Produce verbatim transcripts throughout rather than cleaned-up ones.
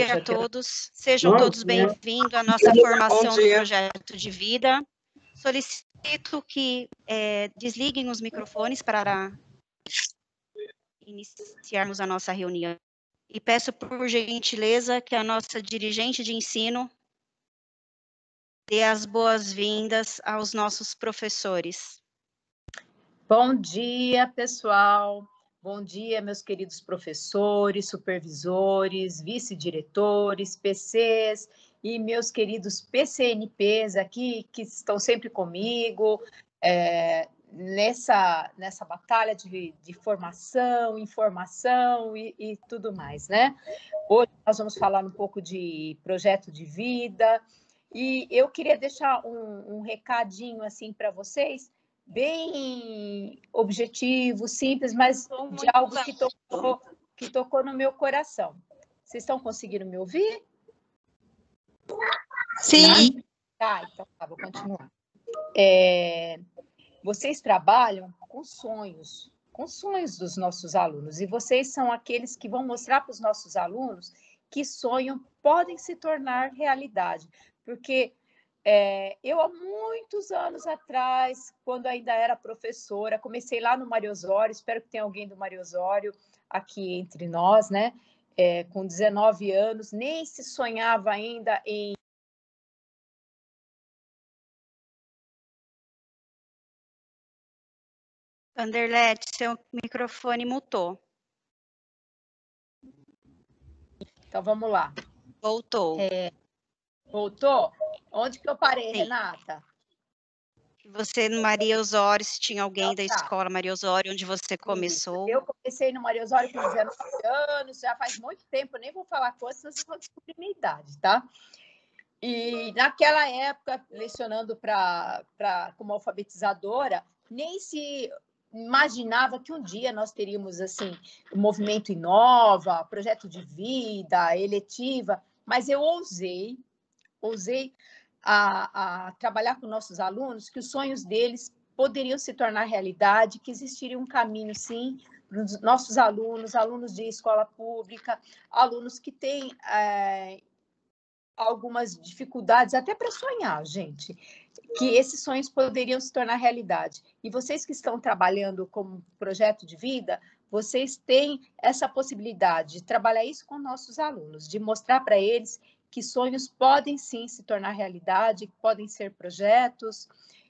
dia a todos. Sejam todos bem-vindos à nossa formação do projeto de vida. Solicito que é, desliguem os microfones para iniciarmos a nossa reunião. E peço, por gentileza, que a nossa dirigente de ensino dê as boas-vindas aos nossos professores. Bom dia, pessoal. Bom dia, meus queridos professores, supervisores, vice-diretores, P Cs e meus queridos P C N Ps aqui, que estão sempre comigo, é, nessa, nessa batalha de, de formação, informação e, e tudo mais, né? Hoje nós vamos falar um pouco de projeto de vida e eu queria deixar um, um recadinho assim para vocês, bem objetivo, simples, mas de algo que tocou, que tocou no meu coração. Vocês estão conseguindo me ouvir? Sim. Tá, então tá, vou continuar. É, vocês trabalham com sonhos, com sonhos dos nossos alunos, e vocês são aqueles que vão mostrar para os nossos alunos que sonhos podem se tornar realidade, porque É, eu, há muitos anos atrás, quando ainda era professora, comecei lá no Mário Osório, espero que tenha alguém do Mário Osório aqui entre nós, né? É, com dezenove anos, nem se sonhava ainda em... Vanderlete, seu microfone mutou. Então, vamos lá. Voltou. É, voltou? Onde que eu parei, Sim. Renata? Você, no Maria Osório, se tinha alguém Então, da tá. escola Maria Osório, onde você começou? Eu comecei no Mário Osório com dezenove anos, já faz muito tempo, eu nem vou falar coisas, vocês vão descobrir minha idade, tá? E naquela época, lecionando pra, pra, como alfabetizadora, nem se imaginava que um dia nós teríamos assim, o movimento Inova, projeto de vida, eletiva, mas eu ousei, ousei a, a trabalhar com nossos alunos, que os sonhos deles poderiam se tornar realidade, que existiria um caminho, sim, para os nossos alunos, alunos de escola pública, alunos que têm é, algumas dificuldades, até para sonhar, gente, que esses sonhos poderiam se tornar realidade. E vocês que estão trabalhando como projeto de vida, vocês têm essa possibilidade de trabalhar isso com nossos alunos, de mostrar para eles que sonhos podem sim se tornar realidade, podem ser projetos.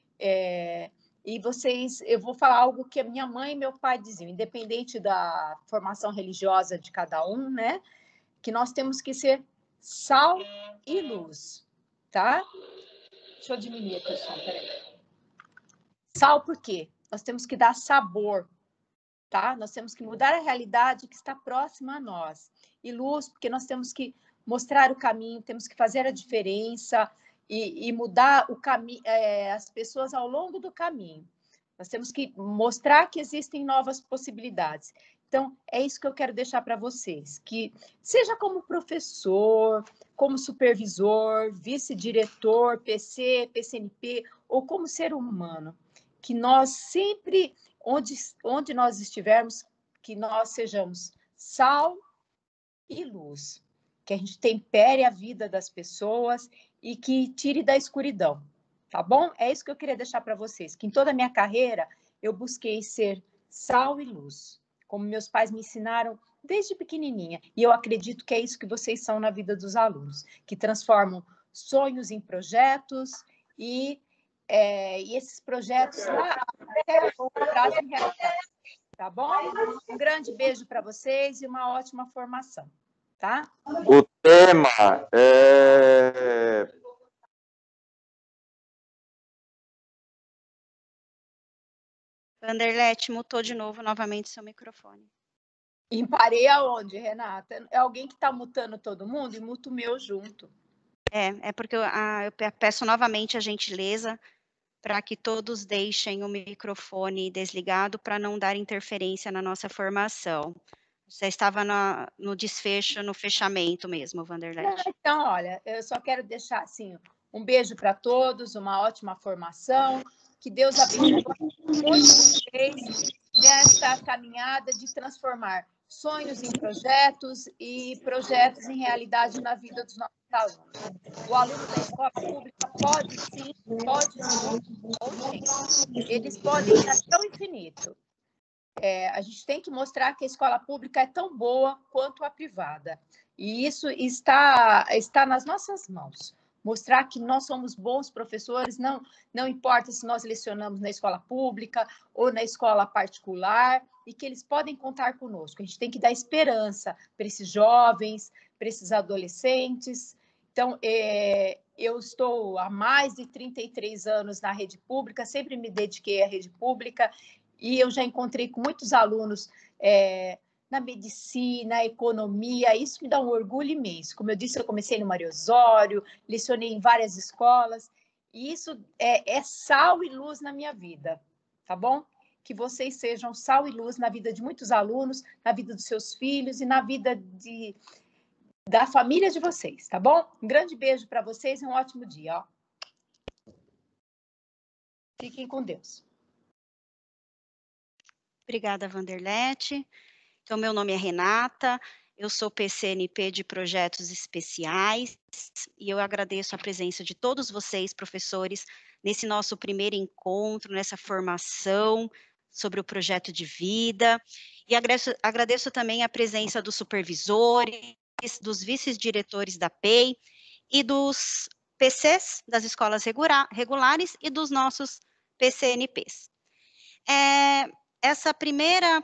É, e vocês, eu vou falar algo que a minha mãe e meu pai diziam, independente da formação religiosa de cada um, né? Que nós temos que ser sal e luz, tá? Deixa eu diminuir aqui o som, peraí. Sal por quê? Nós temos que dar sabor, tá? Nós temos que mudar a realidade que está próxima a nós. E luz, porque nós temos que mostrar o caminho, temos que fazer a diferença e, e mudar o caminho, é, as pessoas ao longo do caminho. Nós temos que mostrar que existem novas possibilidades. Então, é isso que eu quero deixar para vocês, que seja como professor, como supervisor, vice-diretor, P C, P C N P, ou como ser humano, que nós sempre, onde, onde nós estivermos, que nós sejamos sal e luz, que a gente tempere a vida das pessoas e que tire da escuridão, tá bom? É isso que eu queria deixar para vocês, que em toda a minha carreira eu busquei ser sal e luz, como meus pais me ensinaram desde pequenininha. E eu acredito que é isso que vocês são na vida dos alunos, que transformam sonhos em projetos e, é, e esses projetos lá até trazem realidade. Tá bom? Um grande beijo para vocês e uma ótima formação, tá? O tema é... Vanderlete, mutou de novo, novamente, seu microfone. E parei aonde, Renata? É alguém que está mutando todo mundo e muta o meu junto. É, é porque eu, a, eu peço novamente a gentileza para que todos deixem o microfone desligado para não dar interferência na nossa formação. Você estava na, no desfecho, no fechamento mesmo, Vanderlete. Então, olha, eu só quero deixar assim, um beijo para todos, uma ótima formação, que Deus abençoe muito vocês nessa caminhada de transformar sonhos em projetos e projetos em realidade na vida dos nossos alunos. O aluno da escola pública pode sim, pode não, ou sim. Eles podem ir até o infinito. É, a gente tem que mostrar que a escola pública é tão boa quanto a privada. E isso está, está nas nossas mãos. Mostrar que nós somos bons professores, não, não importa se nós lecionamos na escola pública ou na escola particular, e que eles podem contar conosco. A gente tem que dar esperança para esses jovens, para esses adolescentes. Então, é, eu estou há mais de trinta e três anos na rede pública, sempre me dediquei à rede pública, e eu já encontrei com muitos alunos é, na medicina, economia, isso me dá um orgulho imenso. Como eu disse, eu comecei no Mário Osório, lecionei em várias escolas, e isso é, é sal e luz na minha vida, tá bom? Que vocês sejam sal e luz na vida de muitos alunos, na vida dos seus filhos e na vida de, da família de vocês, tá bom? Um grande beijo para vocês e um ótimo dia. Ó. Fiquem com Deus. Obrigada, Vanderlete. Então, meu nome é Renata, eu sou P C N P de Projetos Especiais e eu agradeço a presença de todos vocês, professores, nesse nosso primeiro encontro, nessa formação sobre o projeto de vida. E agradeço, agradeço também a presença dos supervisores, dos vice-diretores da P E I e dos P Cs das escolas regula- regulares e dos nossos P C N Ps. É, essa primeira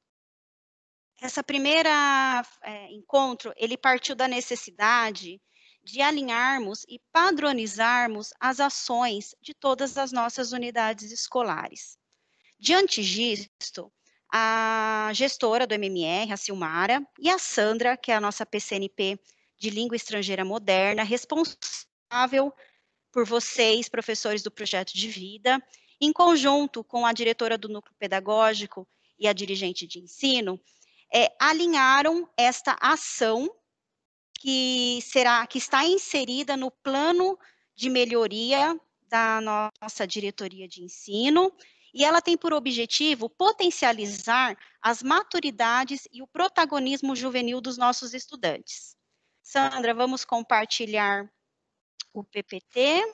Essa primeira é, encontro, ele partiu da necessidade de alinharmos e padronizarmos as ações de todas as nossas unidades escolares. Diante disto, a gestora do M M R, a Silmara, e a Sandra, que é a nossa P C N P de Língua Estrangeira Moderna, responsável por vocês, professores do projeto de vida, em conjunto com a diretora do núcleo pedagógico e a dirigente de ensino, É, alinharam esta ação que será que está inserida no plano de melhoria da nossa diretoria de ensino, e ela tem por objetivo potencializar as maturidades e o protagonismo juvenil dos nossos estudantes. Sandra, vamos compartilhar o P P T.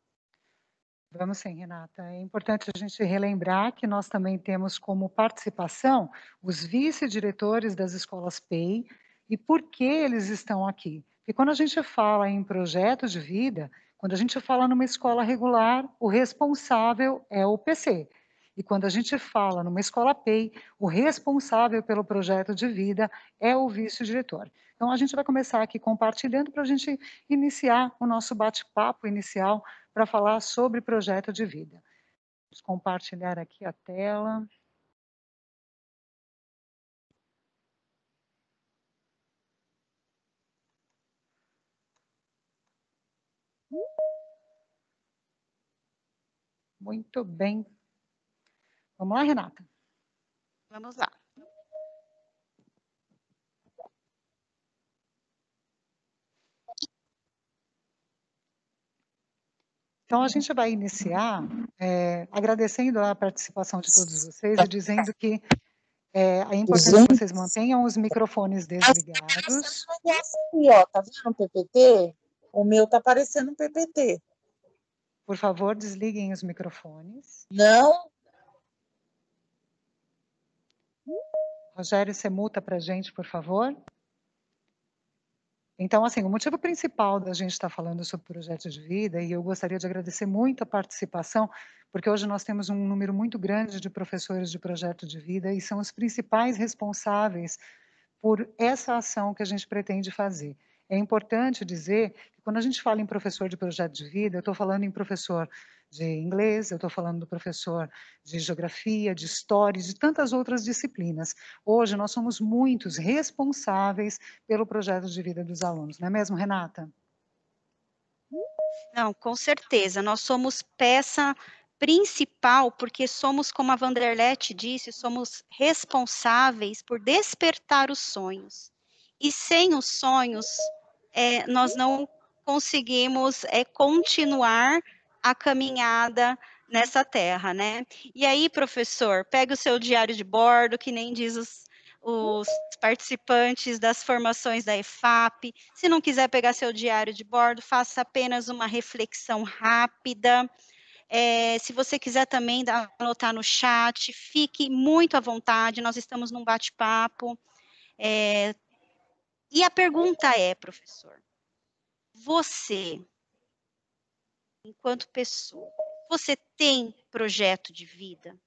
Vamos sim, Renata. É importante a gente relembrar que nós também temos como participação os vice-diretores das escolas P E I e por que eles estão aqui. E quando a gente fala em projeto de vida, quando a gente fala numa escola regular, o responsável é o P C. E quando a gente fala numa escola P E I, o responsável pelo projeto de vida é o vice-diretor. Então, a gente vai começar aqui compartilhando para a gente iniciar o nosso bate-papo inicial para falar sobre projeto de vida. Vamos compartilhar aqui a tela. Muito bem. Vamos lá, Renata? Vamos lá. Então, a gente vai iniciar é, agradecendo a participação de todos vocês e dizendo que é, é importante que vocês mantenham os microfones desligados. Aqui, ó, tá vendo o P P T? O meu tá aparecendo um P P T. Por favor, desliguem os microfones. Não. Rogério, você muta para a gente, por favor. Então, assim, o motivo principal da gente estar falando sobre projeto de vida, e eu gostaria de agradecer muito a participação, porque hoje nós temos um número muito grande de professores de projeto de vida e são os principais responsáveis por essa ação que a gente pretende fazer. É importante dizer que quando a gente fala em professor de projeto de vida, eu estou falando em professor de inglês, eu estou falando do professor de geografia, de história, de tantas outras disciplinas. Hoje nós somos muitos responsáveis pelo projeto de vida dos alunos, não é mesmo, Renata? Não, com certeza, nós somos peça principal, porque somos, como a Vanderlete disse, somos responsáveis por despertar os sonhos. E sem os sonhos, é, nós não conseguimos é, continuar a caminhada nessa terra, né? E aí, professor, pega o seu diário de bordo, que nem diz os, os participantes das formações da EFAP. Se não quiser pegar seu diário de bordo, faça apenas uma reflexão rápida. É, se você quiser também dar, anotar no chat, fique muito à vontade, nós estamos num bate-papo. É, e a pergunta é, professor, você, enquanto pessoa, você tem projeto de vida?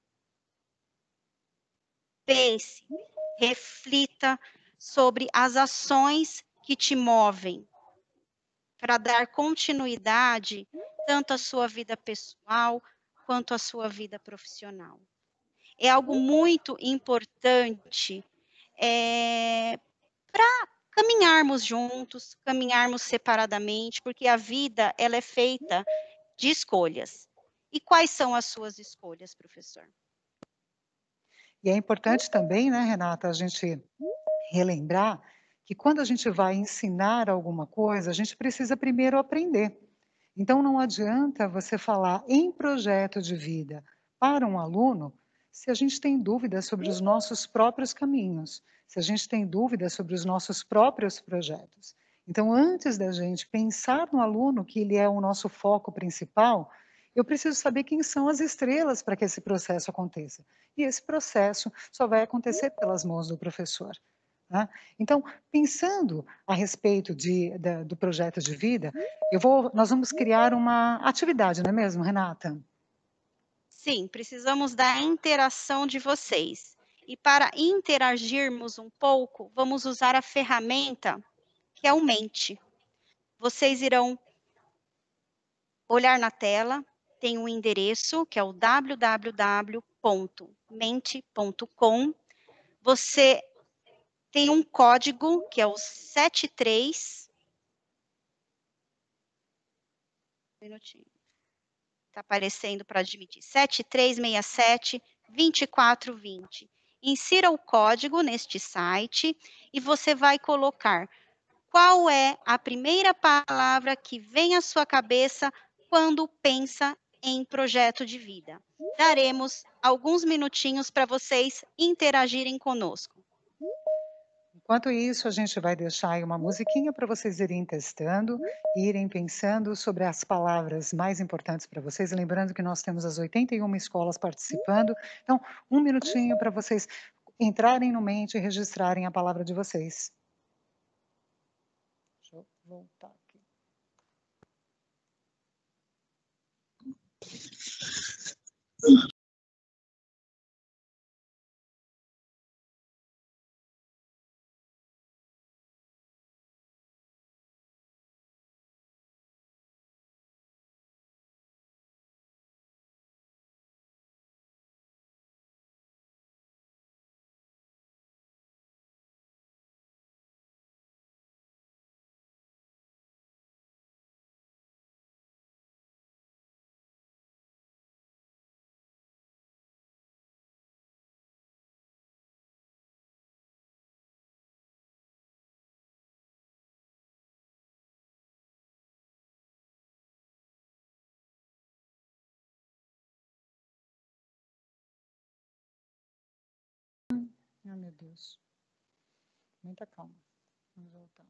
Pense, reflita sobre as ações que te movem para dar continuidade tanto à sua vida pessoal quanto à sua vida profissional. É algo muito importante é, para caminharmos juntos, caminharmos separadamente, porque a vida ela é feita de escolhas. E quais são as suas escolhas, professor? E é importante também, né, Renata, a gente relembrar que quando a gente vai ensinar alguma coisa, a gente precisa primeiro aprender. Então, não adianta você falar em projeto de vida para um aluno se a gente tem dúvidas sobre os nossos próprios caminhos, se a gente tem dúvidas sobre os nossos próprios projetos. Então, antes da gente pensar no aluno, que ele é o nosso foco principal, eu preciso saber quem são as estrelas para que esse processo aconteça. E esse processo só vai acontecer pelas mãos do professor. Né? Então, pensando a respeito de, da, do projeto de vida, eu vou, nós vamos criar uma atividade, não é mesmo, Renata? Sim, precisamos da interação de vocês. E para interagirmos um pouco, vamos usar a ferramenta que é o Mente. Vocês irão olhar na tela, tem um endereço que é o w w w ponto mente ponto com. Você tem um código que é o sete três. Um minutinho. Está aparecendo para admitir. sete três seis sete, dois quatro dois zero. Insira o código neste site e você vai colocar qual é a primeira palavra que vem à sua cabeça quando pensa em projeto de vida. Daremos alguns minutinhos para vocês interagirem conosco. Enquanto isso, a gente vai deixar aí uma musiquinha para vocês irem testando, irem pensando sobre as palavras mais importantes para vocês. Lembrando que nós temos as oitenta e uma escolas participando. Então, um minutinho para vocês entrarem no Mente e registrarem a palavra de vocês. Deixa eu voltar aqui. Ai, meu Deus. Muita calma. Vamos voltar.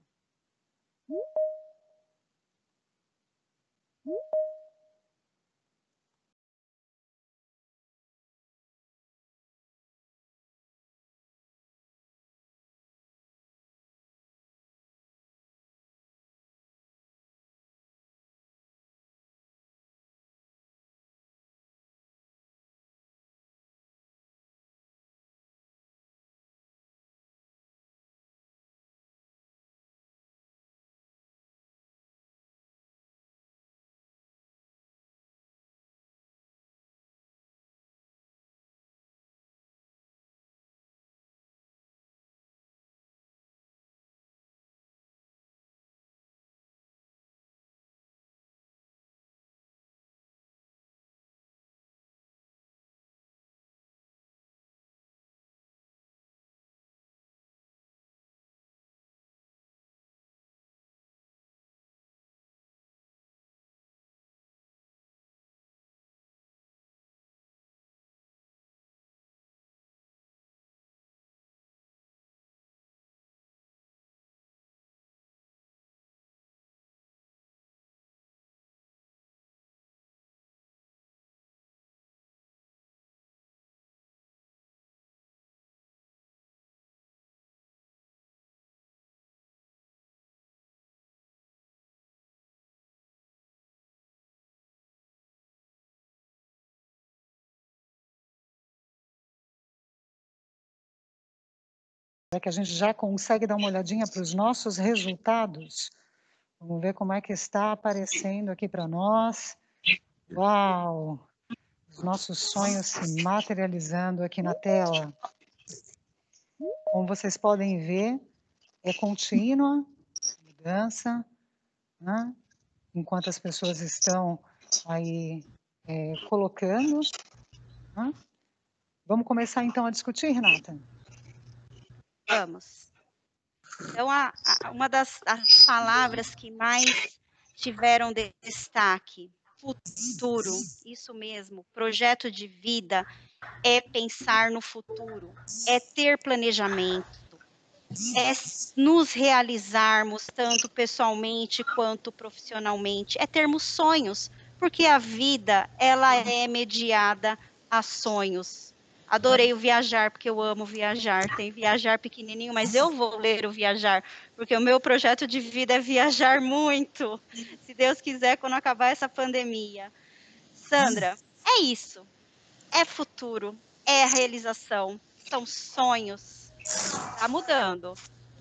Será que a gente já consegue dar uma olhadinha para os nossos resultados? Vamos ver como é que está aparecendo aqui para nós. Uau! Os nossos sonhos se materializando aqui na tela. Como vocês podem ver, é contínua a mudança, né? Enquanto as pessoas estão aí é, colocando. Né? Vamos começar então a discutir, Renata? Vamos. Então, a, a, uma das as palavras que mais tiveram destaque, futuro, isso mesmo, projeto de vida, é pensar no futuro, é ter planejamento, é nos realizarmos tanto pessoalmente quanto profissionalmente, é termos sonhos, porque a vida, ela é mediada a sonhos. Adorei o Viajar, porque eu amo viajar. Tem Viajar pequenininho, mas eu vou ler o Viajar, porque o meu projeto de vida é viajar muito. Se Deus quiser, quando acabar essa pandemia. Sandra, é isso. É futuro, é a realização, são sonhos. Tá mudando.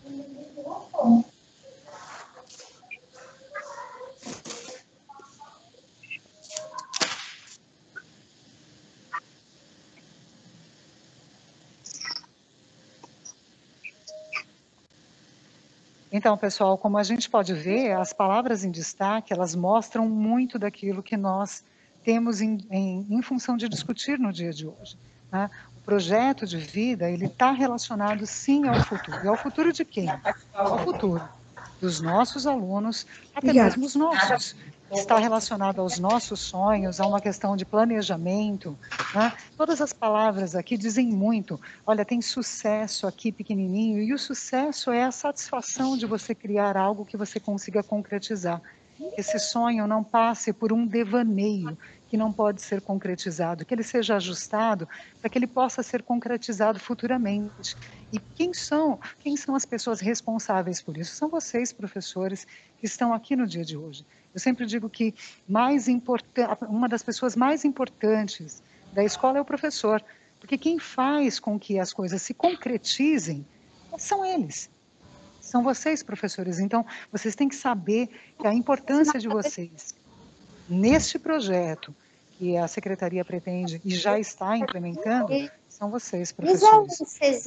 Então, pessoal, como a gente pode ver, as palavras em destaque, elas mostram muito daquilo que nós temos em, em, em função de discutir no dia de hoje. Né? O projeto de vida, ele está relacionado, sim, ao futuro. E ao futuro de quem? Ao futuro dos nossos alunos, até mesmo os nossos. Está relacionado aos nossos sonhos, a uma questão de planejamento. Né? Todas as palavras aqui dizem muito. Olha, tem sucesso aqui pequenininho, e o sucesso é a satisfação de você criar algo que você consiga concretizar. Esse sonho não passe por um devaneio que não pode ser concretizado, que ele seja ajustado para que ele possa ser concretizado futuramente. E quem são, quem são as pessoas responsáveis por isso? São vocês, professores, que estão aqui no dia de hoje. Eu sempre digo que mais uma das pessoas mais importantes da escola é o professor, porque quem faz com que as coisas se concretizem são eles. São vocês, professores. Então, vocês têm que saber que a importância de vocês neste projeto que a Secretaria pretende e já está implementando, são vocês, professores.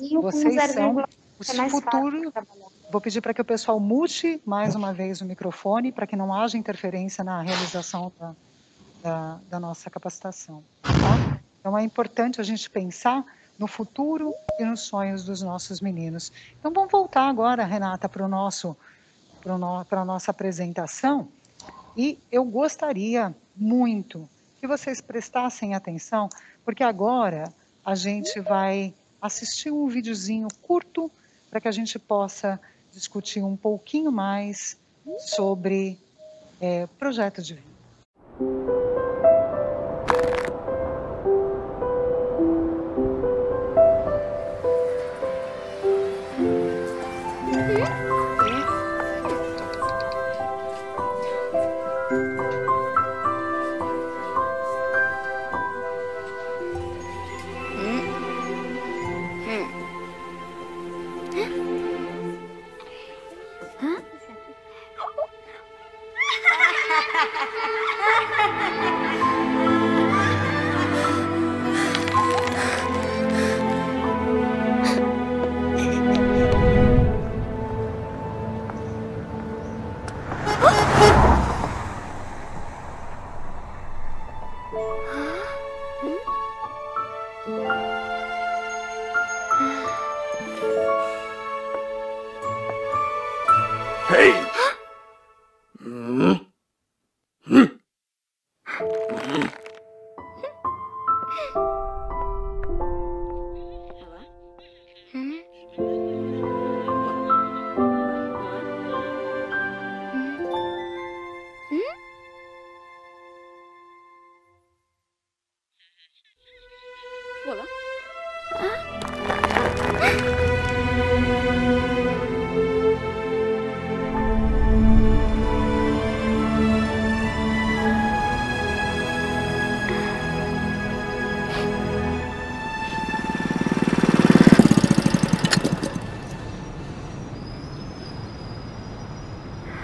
Vocês são o futuro. Vou pedir para que o pessoal mute mais uma vez o microfone, para que não haja interferência na realização da, da, da nossa capacitação. Tá? Então, é importante a gente pensar no futuro e nos sonhos dos nossos meninos. Então, vamos voltar agora, Renata, para o nosso, para no, para a nossa apresentação. E eu gostaria muito que vocês prestassem atenção, porque agora a gente vai assistir um videozinho curto para que a gente possa discutir um pouquinho mais sobre é, projeto de vida.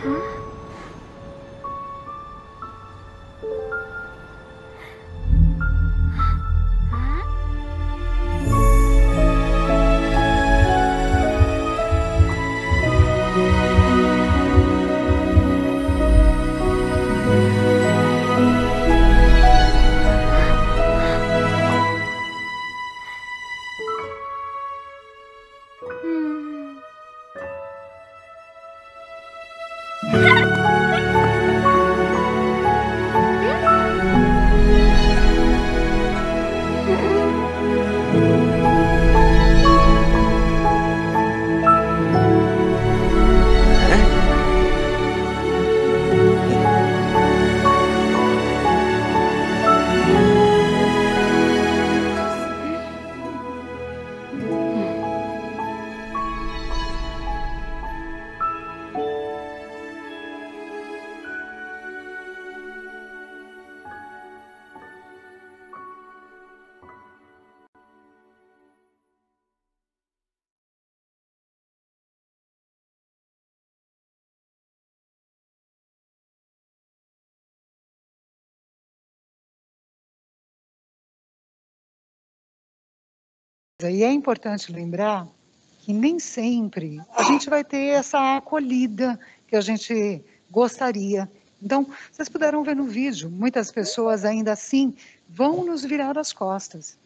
E é importante lembrar que nem sempre a gente vai ter essa acolhida que a gente gostaria. Então, vocês puderam ver no vídeo, muitas pessoas ainda assim vão nos virar as costas.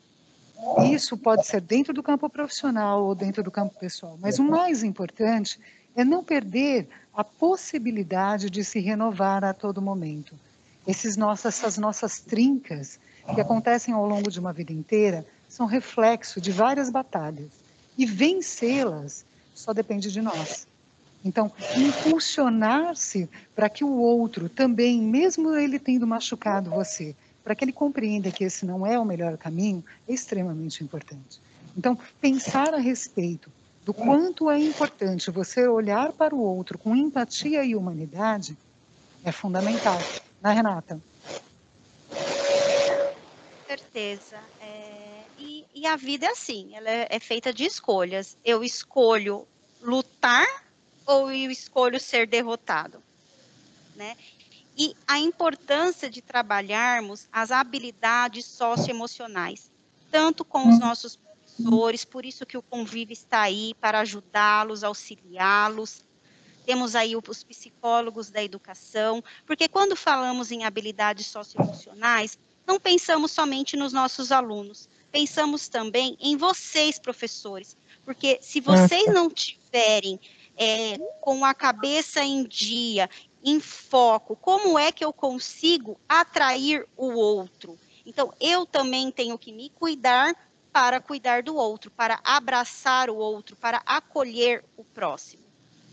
Isso pode ser dentro do campo profissional ou dentro do campo pessoal, mas o mais importante é não perder a possibilidade de se renovar a todo momento. Esses nossas, essas nossas trincas que acontecem ao longo de uma vida inteira são reflexo de várias batalhas. E vencê-las só depende de nós. Então, impulsionar-se para que o outro também, mesmo ele tendo machucado você, para que ele compreenda que esse não é o melhor caminho, é extremamente importante. Então, pensar a respeito do quanto é importante você olhar para o outro com empatia e humanidade é fundamental. Né, Renata? Com certeza. É, e, e a vida é assim, ela é, é feita de escolhas. Eu escolho lutar ou eu escolho ser derrotado, né? E a importância de trabalharmos as habilidades socioemocionais, tanto com os nossos professores, por isso que o Convive está aí para ajudá-los, auxiliá-los. Temos aí os psicólogos da educação, porque quando falamos em habilidades socioemocionais, não pensamos somente nos nossos alunos, pensamos também em vocês, professores, porque se vocês não tiverem é, com a cabeça em dia, em foco, como é que eu consigo atrair o outro? Então, eu também tenho que me cuidar para cuidar do outro, para abraçar o outro, para acolher o próximo.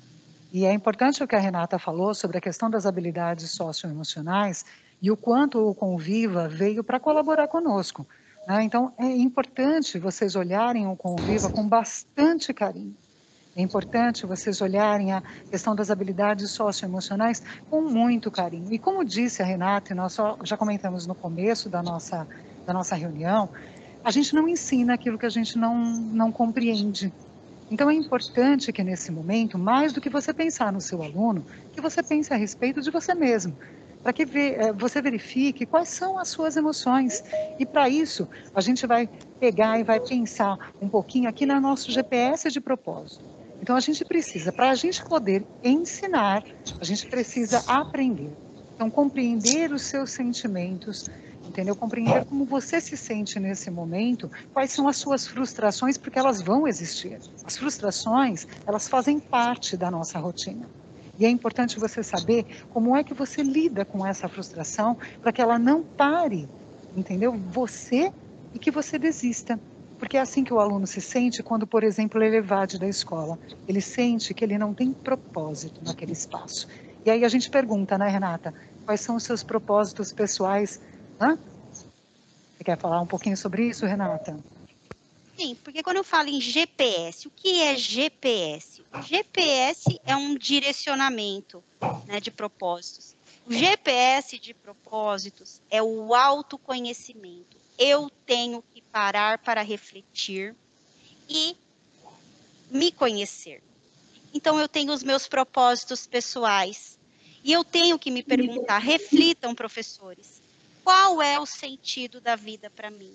E é importante o que a Renata falou sobre a questão das habilidades socioemocionais e o quanto o Conviva veio para colaborar conosco. Né? Então, é importante vocês olharem o Conviva com bastante carinho. É importante vocês olharem a questão das habilidades socioemocionais com muito carinho. E como disse a Renata, e nós já comentamos no começo da nossa, da nossa reunião, a gente não ensina aquilo que a gente não, não compreende. Então, é importante que, nesse momento, mais do que você pensar no seu aluno, que você pense a respeito de você mesmo, para que você verifique quais são as suas emoções. E, para isso, a gente vai pegar e vai pensar um pouquinho aqui no nosso G P S de propósito. Então, a gente precisa, para a gente poder ensinar, a gente precisa aprender. Então, compreender os seus sentimentos, entendeu? Compreender como você se sente nesse momento, quais são as suas frustrações, porque elas vão existir. As frustrações, elas fazem parte da nossa rotina. E é importante você saber como é que você lida com essa frustração, para que ela não pare, entendeu? Você e que você desista. Porque é assim que o aluno se sente quando, por exemplo, ele evade da escola. Ele sente que ele não tem propósito naquele espaço. E aí a gente pergunta, né, Renata? Quais são os seus propósitos pessoais? Hã? Você quer falar um pouquinho sobre isso, Renata? Sim, porque quando eu falo em G P S, o que é G P S? O G P S é um direcionamento, né, de propósitos. O G P S de propósitos é o autoconhecimento. Eu tenho que parar para refletir e me conhecer. Então, eu tenho os meus propósitos pessoais, E eu tenho que me perguntar, reflitam, professores, qual é o sentido da vida para mim?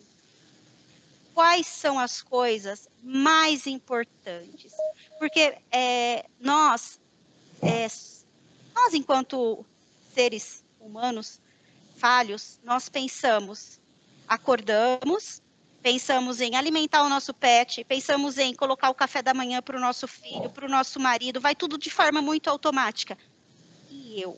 Quais são as coisas mais importantes? Porque é, nós, é, nós, enquanto seres humanos falhos, nós pensamos, acordamos, pensamos em alimentar o nosso pet, pensamos em colocar o café da manhã para o nosso filho, para o nosso marido, vai tudo de forma muito automática. E eu?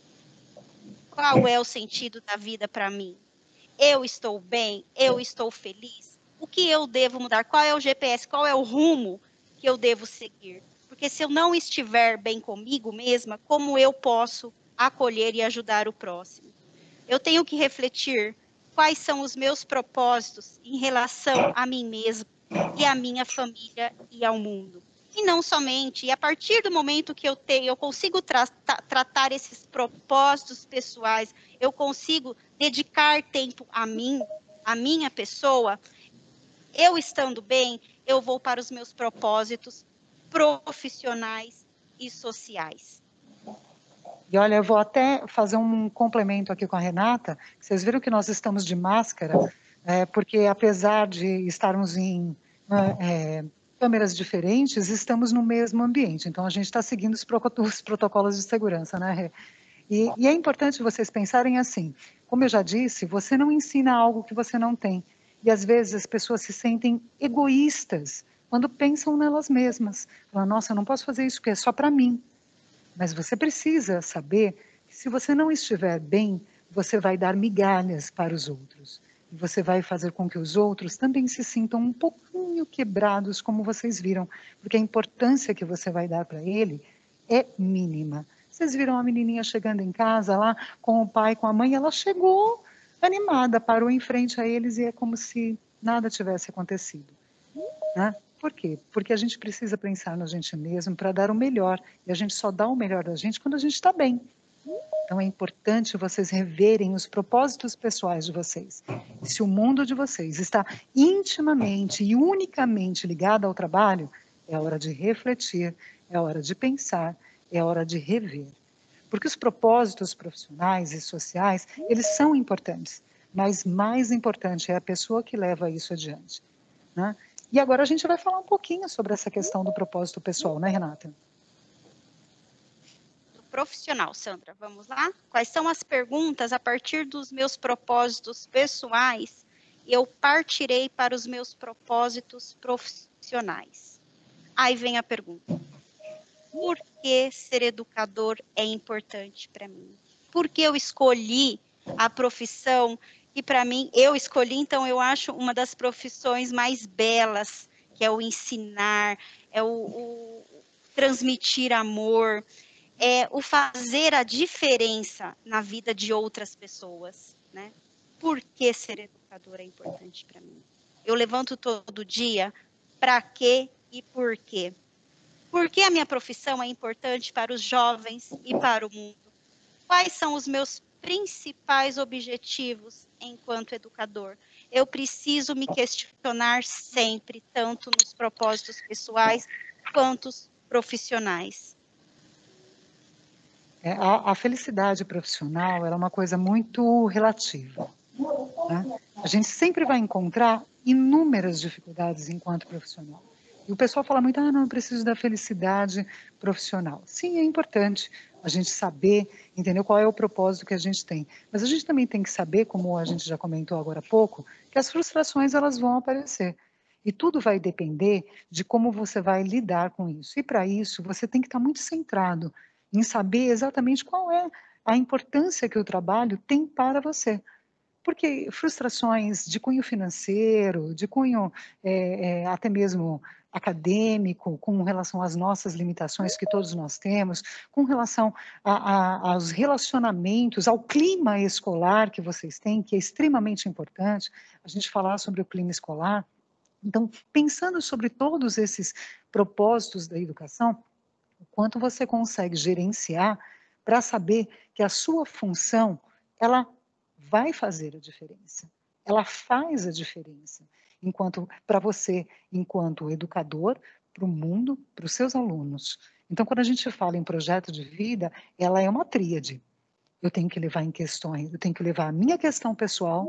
Qual é o sentido da vida para mim? Eu estou bem? Eu estou feliz? O que eu devo mudar? Qual é o G P S? Qual é o rumo que eu devo seguir? Porque se eu não estiver bem comigo mesma, como eu posso acolher e ajudar o próximo? Eu tenho que refletir quais são os meus propósitos em relação a mim mesma e à minha família e ao mundo. E não somente, e a partir do momento que eu tenho, eu consigo tra tratar esses propósitos pessoais, eu consigo dedicar tempo a mim, a minha pessoa, eu estando bem, eu vou para os meus propósitos profissionais e sociais. E olha, eu vou até fazer um complemento aqui com a Renata. Vocês viram que nós estamos de máscara, é, porque apesar de estarmos em é, câmeras diferentes, estamos no mesmo ambiente. Então, a gente está seguindo os, os protocolos de segurança, né, Rê? E, e é importante vocês pensarem assim, como eu já disse, você não ensina algo que você não tem. E às vezes as pessoas se sentem egoístas quando pensam nelas mesmas. Falam, nossa, eu não posso fazer isso porque é só para mim. Mas você precisa saber que se você não estiver bem, você vai dar migalhas para os outros. E você vai fazer com que os outros também se sintam um pouquinho quebrados, como vocês viram, porque a importância que você vai dar para ele é mínima. Vocês viram a menininha chegando em casa lá com o pai, com a mãe, ela chegou animada, parou em frente a eles e é como se nada tivesse acontecido, né? Por quê? Porque a gente precisa pensar na gente mesmo para dar o melhor. E a gente só dá o melhor da gente quando a gente está bem. Então é importante vocês reverem os propósitos pessoais de vocês. E se o mundo de vocês está intimamente e unicamente ligado ao trabalho, é hora de refletir, é hora de pensar, é hora de rever. Porque os propósitos profissionais e sociais, eles são importantes, mas mais importante é a pessoa que leva isso adiante, né? E agora a gente vai falar um pouquinho sobre essa questão do propósito pessoal, né, Renata? Do profissional, Sandra, vamos lá? Quais são as perguntas a partir dos meus propósitos pessoais? Eu partirei para os meus propósitos profissionais. Aí vem a pergunta: por que ser educador é importante para mim? Por que eu escolhi a profissão e para mim, eu escolhi, então eu acho uma das profissões mais belas, que é o ensinar, é o, o transmitir amor, é o fazer a diferença na vida de outras pessoas, né? Por que ser educador é importante para mim? Eu levanto todo dia, para quê e por quê? Por que a minha profissão é importante para os jovens e para o mundo? Quais são os meus principais objetivos enquanto educador? Eu preciso me questionar sempre, tanto nos propósitos pessoais quanto profissionais. É, a, a felicidade profissional ela é uma coisa muito relativa, né? A gente sempre vai encontrar inúmeras dificuldades enquanto profissional. E o pessoal fala muito, ah, não, eu preciso da felicidade profissional. Sim, é importante a gente saber, entender qual é o propósito que a gente tem. Mas a gente também tem que saber, como a gente já comentou agora há pouco, que as frustrações elas vão aparecer. E tudo vai depender de como você vai lidar com isso. E para isso, você tem que estar muito centrado em saber exatamente qual é a importância que o trabalho tem para você. Porque frustrações de cunho financeiro, de cunho é, é, até mesmo acadêmico, com relação às nossas limitações que todos nós temos, com relação a, a, aos relacionamentos, ao clima escolar que vocês têm, que é extremamente importante, a gente falar sobre o clima escolar. Então, pensando sobre todos esses propósitos da educação, o quanto você consegue gerenciar para saber que a sua função, ela vai fazer a diferença. Ela faz a diferença enquanto para você, enquanto educador, para o mundo, para os seus alunos. Então, quando a gente fala em projeto de vida, ela é uma tríade. Eu tenho que levar em questões, eu tenho que levar a minha questão pessoal,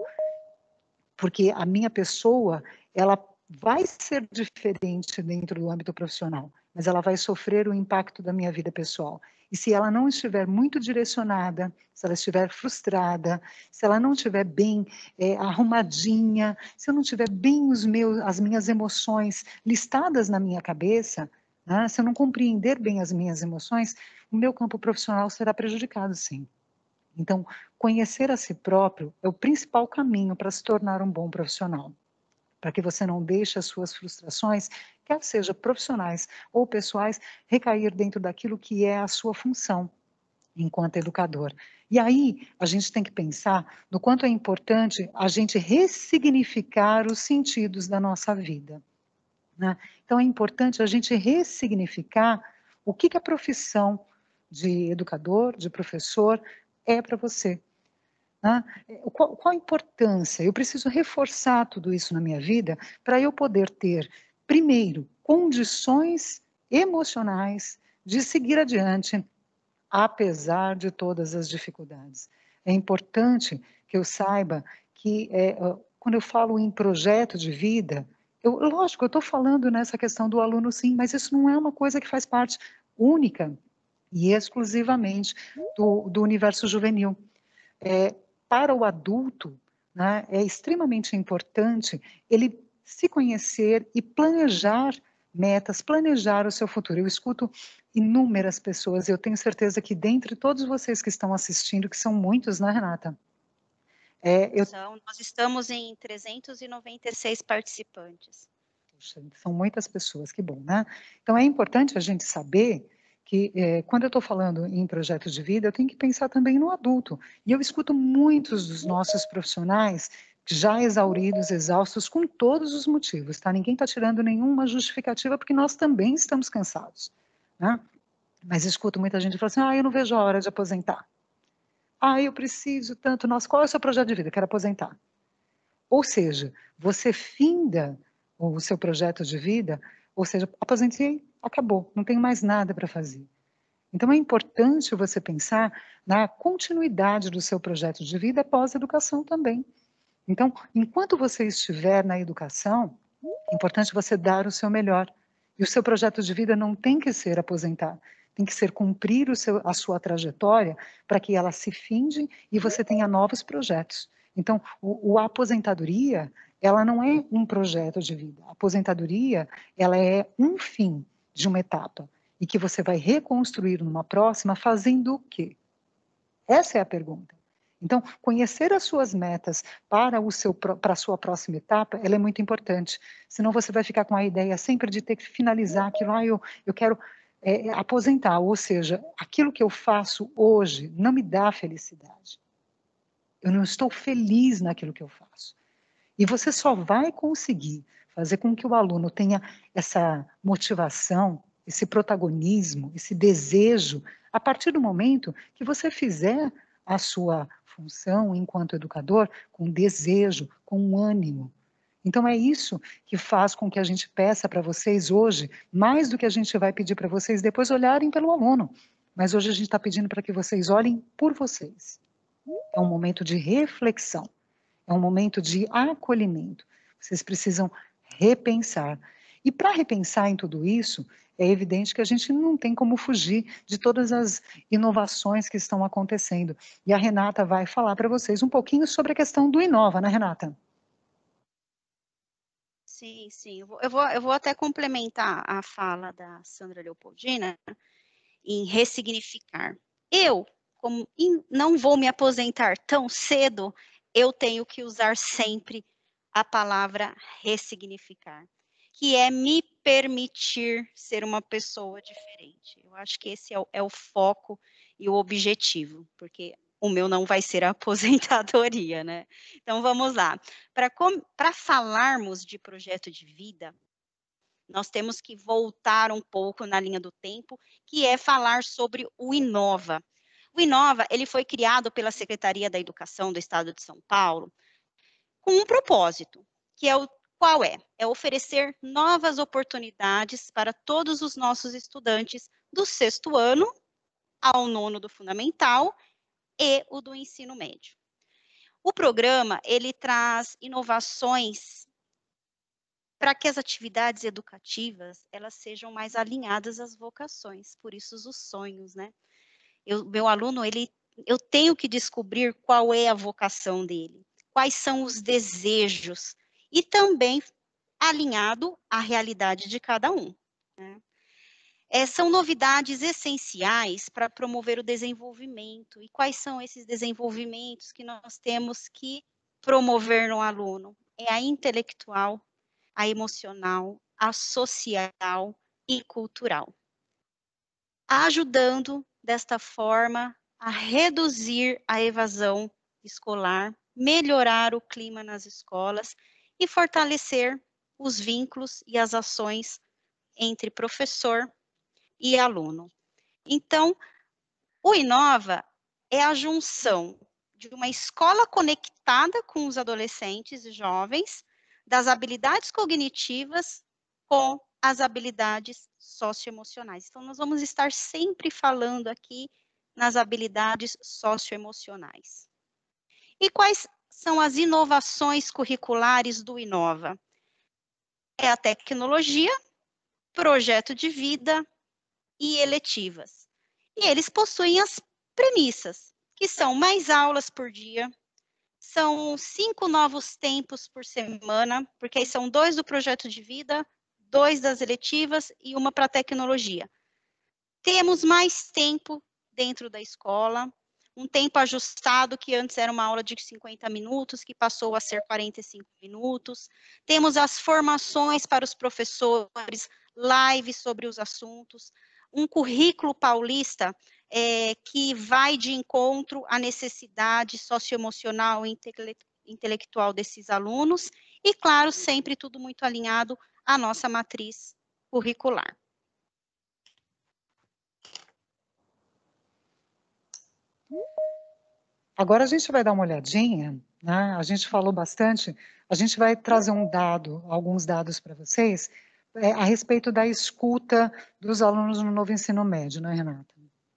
porque a minha pessoa, ela vai ser diferente dentro do âmbito profissional, mas ela vai sofrer o impacto da minha vida pessoal. E se ela não estiver muito direcionada, se ela estiver frustrada, se ela não estiver bem é, arrumadinha, se eu não tiver bem os meus, as minhas emoções listadas na minha cabeça, né, se eu não compreender bem as minhas emoções, o meu campo profissional será prejudicado, sim. Então, conhecer a si próprio é o principal caminho para se tornar um bom profissional, para que você não deixe as suas frustrações, quer seja profissionais ou pessoais, recair dentro daquilo que é a sua função enquanto educador. E aí, a gente tem que pensar no quanto é importante a gente ressignificar os sentidos da nossa vida, né? Então, é importante a gente ressignificar o que, que a profissão de educador, de professor, é para você. Né? Qual, qual a importância? Eu preciso reforçar tudo isso na minha vida para eu poder ter, primeiro, condições emocionais de seguir adiante, apesar de todas as dificuldades. É importante que eu saiba que, é, quando eu falo em projeto de vida, eu, lógico, eu estou falando nessa questão do aluno, sim, mas isso não é uma coisa que faz parte única e exclusivamente do, do universo juvenil. É, para o adulto, né, é extremamente importante ele se conhecer e planejar metas, planejar o seu futuro. Eu escuto inúmeras pessoas, eu tenho certeza que dentre todos vocês que estão assistindo, que são muitos, né, Renata? É, eu... São, nós estamos em trezentos e noventa e seis participantes. Puxa, são muitas pessoas, que bom, né? Então, é importante a gente saber que, é, quando eu estou falando em projetos de vida, eu tenho que pensar também no adulto. E eu escuto muitos dos nossos profissionais já exauridos, exaustos, com todos os motivos, tá? Ninguém está tirando nenhuma justificativa, porque nós também estamos cansados, né? Mas escuto muita gente falando assim, ah, eu não vejo a hora de aposentar. Ah, eu preciso tanto, nossa, qual é o seu projeto de vida? Quero aposentar. Ou seja, você finda o seu projeto de vida, ou seja, aposentei, acabou, não tenho mais nada para fazer. Então, é importante você pensar na continuidade do seu projeto de vida pós-educação também. Então, enquanto você estiver na educação, é importante você dar o seu melhor. E o seu projeto de vida não tem que ser aposentar, tem que ser cumprir o seu, a sua trajetória para que ela se finde e você tenha novos projetos. Então, o, o, a aposentadoria, ela não é um projeto de vida. A aposentadoria, ela é um fim de uma etapa e que você vai reconstruir numa próxima fazendo o quê? Essa é a pergunta. Então, conhecer as suas metas para, o seu, para a sua próxima etapa, ela é muito importante. Senão você vai ficar com a ideia sempre de ter que finalizar aquilo. Ah, eu, eu quero é, aposentar, ou seja, aquilo que eu faço hoje não me dá felicidade. Eu não estou feliz naquilo que eu faço. E você só vai conseguir fazer com que o aluno tenha essa motivação, esse protagonismo, esse desejo, a partir do momento que você fizer a sua função enquanto educador com desejo, com ânimo. Então, é isso que faz com que a gente peça para vocês hoje, mais do que a gente vai pedir para vocês depois olharem pelo aluno. Mas hoje a gente está pedindo para que vocês olhem por vocês. É um momento de reflexão. É um momento de acolhimento. Vocês precisam repensar. E para repensar em tudo isso, é evidente que a gente não tem como fugir de todas as inovações que estão acontecendo. E a Renata vai falar para vocês um pouquinho sobre a questão do Inova, né, Renata? Sim, sim. Eu vou, eu vou, eu vou até complementar a fala da Sandra Leopoldina em ressignificar. Eu, como não vou me aposentar tão cedo, eu tenho que usar sempre a palavra ressignificar, que é me permitir ser uma pessoa diferente. Eu acho que esse é o, é o foco e o objetivo, porque o meu não vai ser a aposentadoria, né? Então, vamos lá. Para falarmos de projeto de vida, nós temos que voltar um pouco na linha do tempo, que é falar sobre o Inova. O Inova, ele foi criado pela Secretaria da Educação do Estado de São Paulo com um propósito, que é o qual é? É oferecer novas oportunidades para todos os nossos estudantes do sexto ano ao nono do fundamental e o do ensino médio. O programa, ele traz inovações para que as atividades educativas, elas sejam mais alinhadas às vocações, por isso os sonhos, né? Eu, meu aluno, ele, eu tenho que descobrir qual é a vocação dele, quais são os desejos, e também alinhado à realidade de cada um, né? É, são novidades essenciais para promover o desenvolvimento. E quais são esses desenvolvimentos que nós temos que promover no aluno? É a intelectual, a emocional, a social e cultural. Ajudando, desta forma, a reduzir a evasão escolar, melhorar o clima nas escolas e fortalecer os vínculos e as ações entre professor e aluno. Então, o Inova é a junção de uma escola conectada com os adolescentes e jovens, das habilidades cognitivas com as habilidades socioemocionais. Então, nós vamos estar sempre falando aqui nas habilidades socioemocionais. E quais são as inovações curriculares do Inova? É a tecnologia, projeto de vida e eletivas. E eles possuem as premissas, que são mais aulas por dia, são cinco novos tempos por semana, porque aí são dois do projeto de vida, dois das eletivas e uma para tecnologia. Temos mais tempo dentro da escola, um tempo ajustado, que antes era uma aula de cinquenta minutos, que passou a ser quarenta e cinco minutos. Temos as formações para os professores, lives sobre os assuntos, um currículo paulista é, que vai de encontro à necessidade socioemocional e intele intelectual desses alunos, e, claro, sempre tudo muito alinhado à nossa matriz curricular. Agora a gente vai dar uma olhadinha, né? A gente falou bastante, a gente vai trazer um dado, alguns dados para vocês, é, a respeito da escuta dos alunos no novo ensino médio, não é, Renata?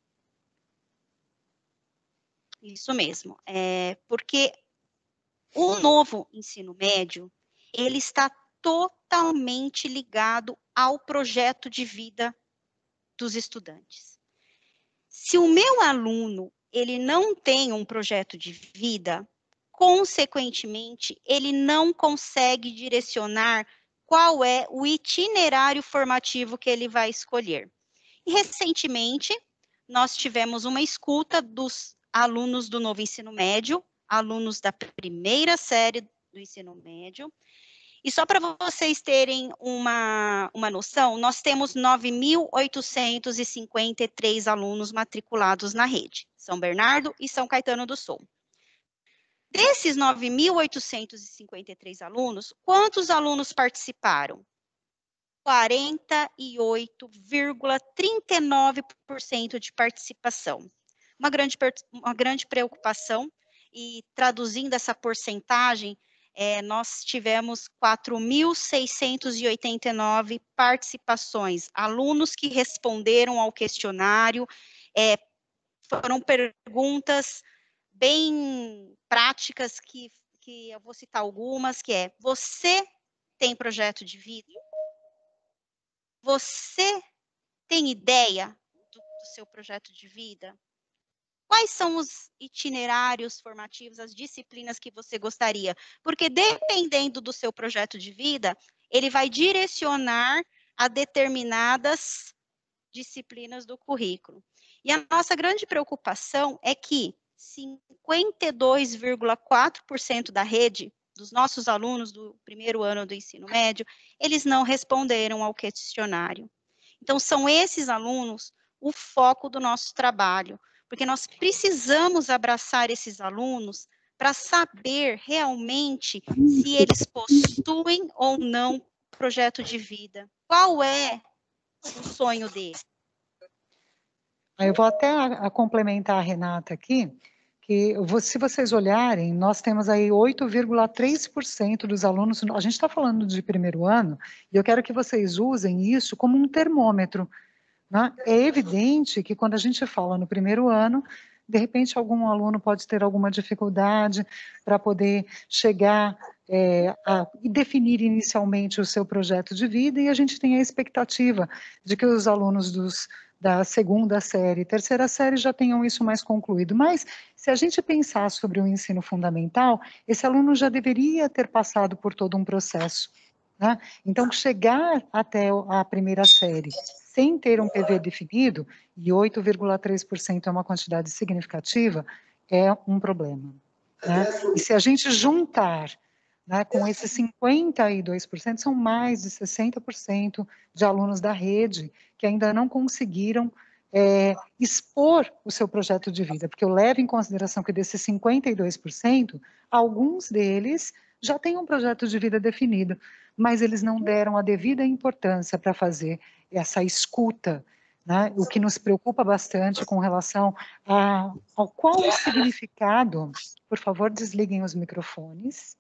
Isso mesmo, é, porque o novo ensino médio, ele está totalmente ligado ao projeto de vida dos estudantes. Se o meu aluno, ele não tem um projeto de vida, consequentemente, ele não consegue direcionar qual é o itinerário formativo que ele vai escolher. E, recentemente, nós tivemos uma escuta dos alunos do novo ensino médio, alunos da primeira série do ensino médio. E só para vocês terem uma, uma noção, nós temos nove mil oitocentos e cinquenta e três alunos matriculados na rede, São Bernardo e São Caetano do Sul. Desses nove mil oitocentos e cinquenta e três alunos, quantos alunos participaram? quarenta e oito vírgula trinta e nove por cento de participação. Uma grande, uma grande preocupação, e traduzindo essa porcentagem, é, nós tivemos quatro mil seiscentos e oitenta e nove participações, alunos que responderam ao questionário, é, foram perguntas bem práticas, que, que eu vou citar algumas, que é: você tem projeto de vida? Você tem ideia do, do seu projeto de vida? Quais são os itinerários formativos, as disciplinas que você gostaria? Porque, dependendo do seu projeto de vida, ele vai direcionar a determinadas disciplinas do currículo. E a nossa grande preocupação é que cinquenta e dois vírgula quatro por cento da rede dos nossos alunos do primeiro ano do ensino médio, eles não responderam ao questionário. Então, são esses alunos o foco do nosso trabalho, porque nós precisamos abraçar esses alunos para saber realmente se eles possuem ou não projeto de vida. Qual é o sonho deles? Eu vou até a, a complementar a Renata aqui, que se vocês olharem, nós temos aí oito vírgula três por cento dos alunos, a gente está falando de primeiro ano, e eu quero que vocês usem isso como um termômetro, né? É evidente que quando a gente fala no primeiro ano, de repente algum aluno pode ter alguma dificuldade para poder chegar é, a, e definir inicialmente o seu projeto de vida, e a gente tem a expectativa de que os alunos dos, da segunda série, terceira série já tenham isso mais concluído. Mas, se a gente pensar sobre o ensino fundamental, esse aluno já deveria ter passado por todo um processo, né? Então, chegar até a primeira série sem ter um P V definido, e oito vírgula três por cento é uma quantidade significativa, é um problema, né? E se a gente juntar, né, com esses cinquenta e dois por cento, são mais de sessenta por cento de alunos da rede que ainda não conseguiram é, expor o seu projeto de vida, porque eu levo em consideração que desses cinquenta e dois por cento, alguns deles já têm um projeto de vida definido, mas eles não deram a devida importância para fazer essa escuta, né? O que nos preocupa bastante com relação a, ao qual o significado. Por favor, desliguem os microfones.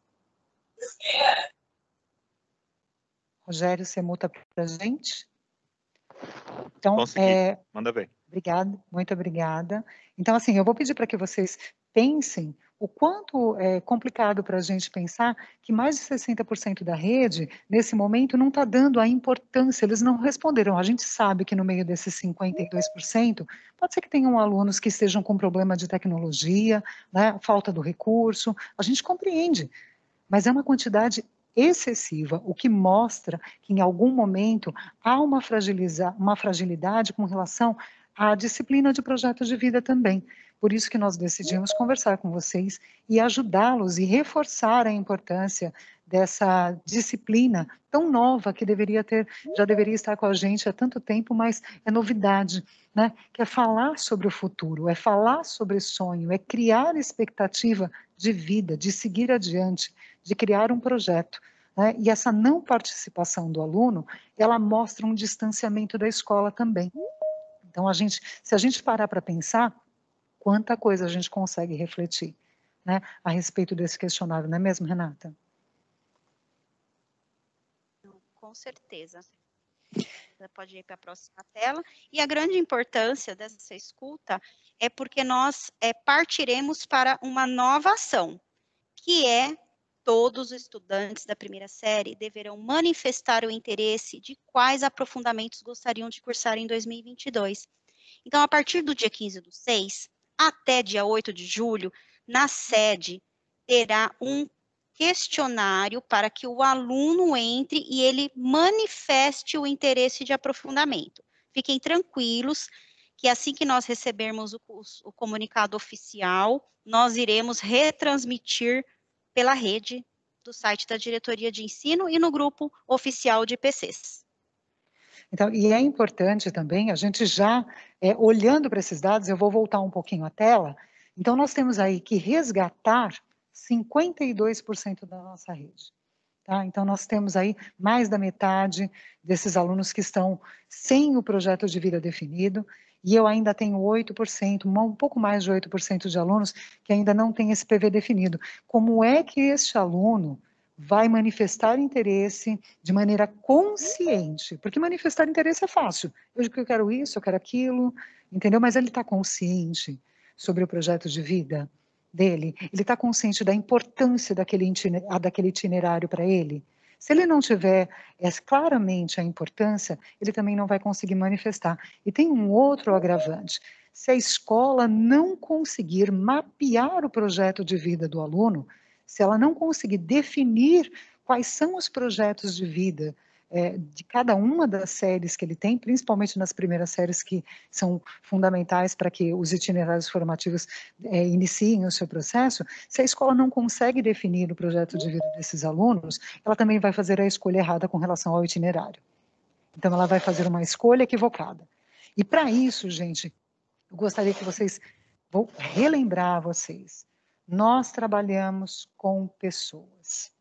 Rogério, você muta para a gente? Então, Consegui. é, Manda bem. Obrigada, muito obrigada. Então, assim, eu vou pedir para que vocês pensem o quanto é complicado para a gente pensar que mais de sessenta por cento da rede, nesse momento, não está dando a importância, eles não responderam. A gente sabe que no meio desses cinquenta e dois por cento, pode ser que tenham alunos que estejam com problema de tecnologia, né, falta do recurso, a gente compreende, mas é uma quantidade excessiva, o que mostra que em algum momento há uma, fragiliza, uma fragilidade com relação à disciplina de projeto de vida também. Por isso que nós decidimos conversar com vocês e ajudá-los e reforçar a importância dessa disciplina tão nova que deveria ter, já deveria estar com a gente há tanto tempo, mas é novidade, né? Que é falar sobre o futuro, é falar sobre sonho, é criar expectativa de vida, de seguir adiante, de criar um projeto, né? E essa não participação do aluno, ela mostra um distanciamento da escola também. Então, a gente, se a gente parar para pensar, quanta coisa a gente consegue refletir, né, a respeito desse questionário, não é mesmo, Renata? Com certeza. Você pode ir para a próxima tela. E a grande importância dessa escuta é porque nós é, partiremos para uma nova ação, que é todos os estudantes da primeira série deverão manifestar o interesse de quais aprofundamentos gostariam de cursar em dois mil e vinte e dois. Então, a partir do dia quinze do seis até dia oito de julho, na sede, terá um questionário para que o aluno entre e ele manifeste o interesse de aprofundamento. Fiquem tranquilos que assim que nós recebermos o, o, o comunicado oficial, nós iremos retransmitir pela rede do site da Diretoria de Ensino e no grupo oficial de P Cs. Então, e é importante também, a gente já, é, olhando para esses dados, eu vou voltar um pouquinho a tela, então nós temos aí que resgatar cinquenta e dois por cento da nossa rede. Tá? Então, nós temos aí mais da metade desses alunos que estão sem o projeto de vida definido, e eu ainda tenho oito por cento, um pouco mais de oito por cento de alunos que ainda não têm esse P V definido. Como é que este aluno vai manifestar interesse de maneira consciente? Porque manifestar interesse é fácil. Eu digo que eu quero isso, eu quero aquilo, entendeu? Mas ele está consciente sobre o projeto de vida dele? Ele está consciente da importância daquele, daquele itinerário para ele? Se ele não tiver é, claramente a importância, ele também não vai conseguir manifestar. E tem um outro agravante. Se a escola não conseguir mapear o projeto de vida do aluno, se ela não conseguir definir quais são os projetos de vida é, de cada uma das séries que ele tem, principalmente nas primeiras séries que são fundamentais para que os itinerários formativos é, iniciem o seu processo, se a escola não consegue definir o projeto de vida desses alunos, ela também vai fazer a escolha errada com relação ao itinerário. Então, ela vai fazer uma escolha equivocada. E para isso, gente, eu gostaria que vocês, vou relembrar a vocês, nós trabalhamos com pessoas.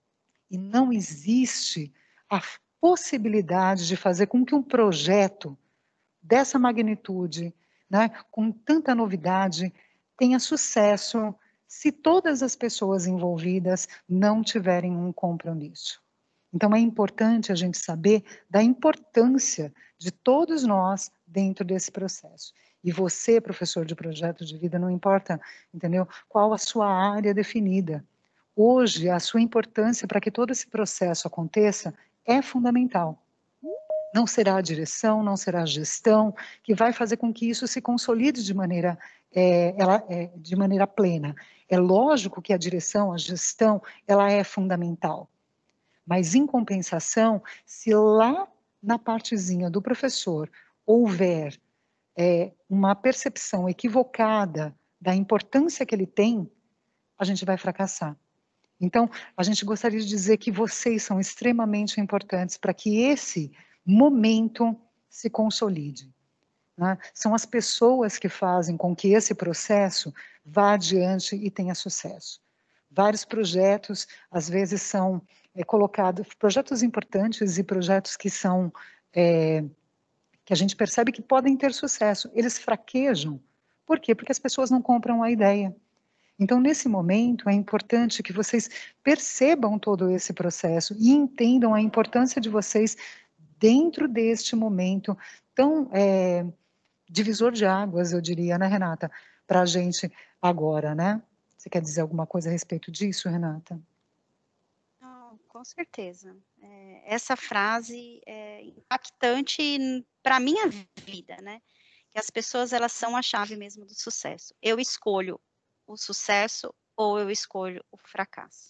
E não existe a possibilidade de fazer com que um projeto dessa magnitude, né, com tanta novidade, tenha sucesso se todas as pessoas envolvidas não tiverem um compromisso. Então, é importante a gente saber da importância de todos nós dentro desse processo. E você, professor de projeto de vida, não importa, entendeu, qual a sua área definida. Hoje, a sua importância para que todo esse processo aconteça é fundamental. Não será a direção, não será a gestão que vai fazer com que isso se consolide de maneira, é, ela, é, de maneira plena. É lógico que a direção, a gestão, ela é fundamental. Mas, em compensação, se lá na partezinha do professor houver é, uma percepção equivocada da importância que ele tem, a gente vai fracassar. Então, a gente gostaria de dizer que vocês são extremamente importantes para que esse momento se consolide. Né? São as pessoas que fazem com que esse processo vá adiante e tenha sucesso. Vários projetos, às vezes, são é, colocados, projetos importantes e projetos que são, é, que a gente percebe que podem ter sucesso, eles fraquejam. Por quê? Porque as pessoas não compram a ideia. Então, nesse momento, é importante que vocês percebam todo esse processo e entendam a importância de vocês dentro deste momento tão é, divisor de águas, eu diria, né, Renata, para a gente agora, né? Você quer dizer alguma coisa a respeito disso, Renata? Não, com certeza. É, essa frase é impactante para a minha vida, né? Que as pessoas, elas são a chave mesmo do sucesso. Eu escolho o sucesso ou eu escolho o fracasso.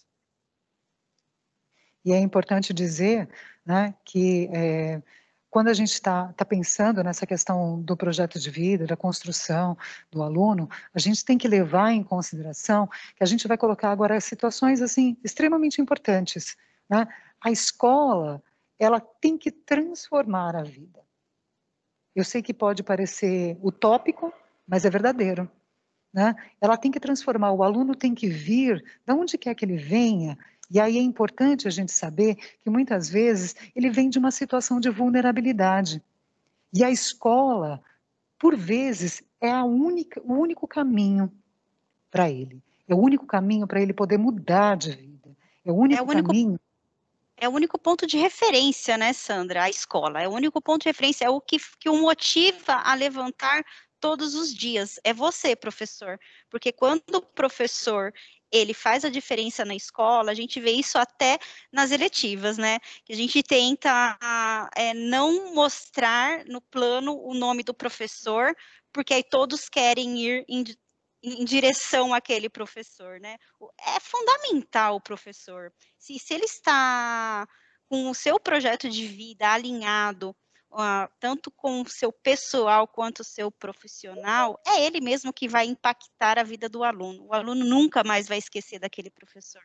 E é importante dizer, né, que é, quando a gente está tá pensando nessa questão do projeto de vida, da construção do aluno, a gente tem que levar em consideração que a gente vai colocar agora situações assim extremamente importantes. Né? A escola, ela tem que transformar a vida. Eu sei que pode parecer utópico, mas é verdadeiro. Né? Ela tem que transformar, o aluno tem que vir, de onde quer que ele venha, e aí é importante a gente saber que muitas vezes ele vem de uma situação de vulnerabilidade. E a escola, por vezes, é a única, o único caminho para ele. É o único caminho para ele poder mudar de vida. É o único, é o único caminho... É o único ponto de referência, né, Sandra? A escola. É o único ponto de referência, é o que, que o motiva a levantar todos os dias. É você, professor. Porque quando o professor ele faz a diferença na escola, a gente vê isso até nas eletivas, né? Que a gente tenta é, não mostrar no plano o nome do professor, porque aí todos querem ir em em direção àquele professor, né? É fundamental o professor. Se, se ele está com o seu projeto de vida alinhado, uh, tanto com o seu pessoal quanto o seu profissional, é ele mesmo que vai impactar a vida do aluno. O aluno nunca mais vai esquecer daquele professor.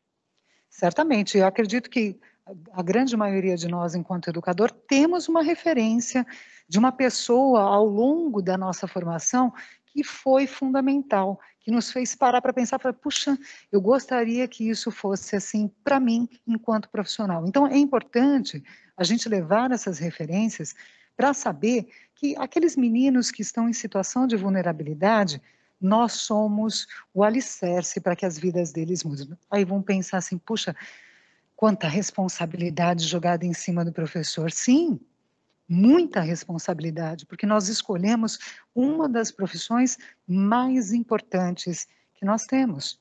Certamente, eu acredito que a grande maioria de nós, enquanto educador, temos uma referência de uma pessoa ao longo da nossa formação que foi fundamental, que nos fez parar para pensar, para, puxa, eu gostaria que isso fosse assim para mim, enquanto profissional. Então, é importante a gente levar essas referências para saber que aqueles meninos que estão em situação de vulnerabilidade, nós somos o alicerce para que as vidas deles mudem. Aí vão pensar assim, puxa, quanta responsabilidade jogada em cima do professor. Sim, muita responsabilidade, porque nós escolhemos uma das profissões mais importantes que nós temos.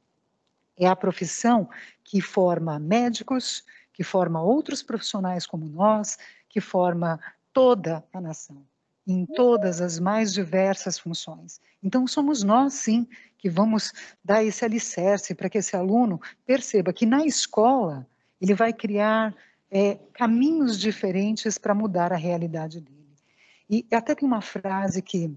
É a profissão que forma médicos, que forma outros profissionais como nós, que forma toda a nação, em todas as mais diversas funções. Então, somos nós, sim, que vamos dar esse alicerce para que esse aluno perceba que na escola ele vai criar é, caminhos diferentes para mudar a realidade dele. E até tem uma frase que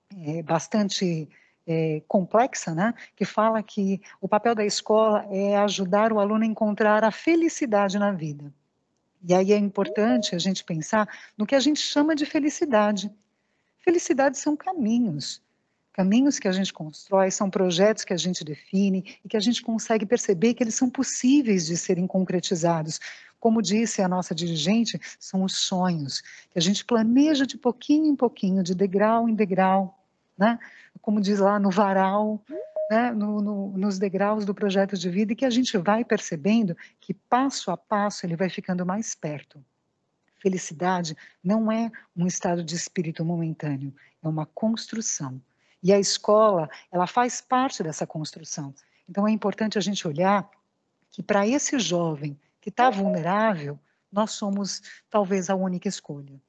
é bastante é, complexa, né? Que fala que o papel da escola é ajudar o aluno a encontrar a felicidade na vida. E aí é importante a gente pensar no que a gente chama de felicidade. Felicidade são caminhos. Caminhos que a gente constrói, são projetos que a gente define e que a gente consegue perceber que eles são possíveis de serem concretizados. Como disse a nossa dirigente, são os sonhos, que a gente planeja de pouquinho em pouquinho, de degrau em degrau, né? Como diz lá no varal, né, no, no, nos degraus do projeto de vida, e que a gente vai percebendo que passo a passo ele vai ficando mais perto. Felicidade não é um estado de espírito momentâneo, é uma construção. E a escola, ela faz parte dessa construção. Então é importante a gente olhar que para esse jovem que está vulnerável, nós somos talvez a única escolha.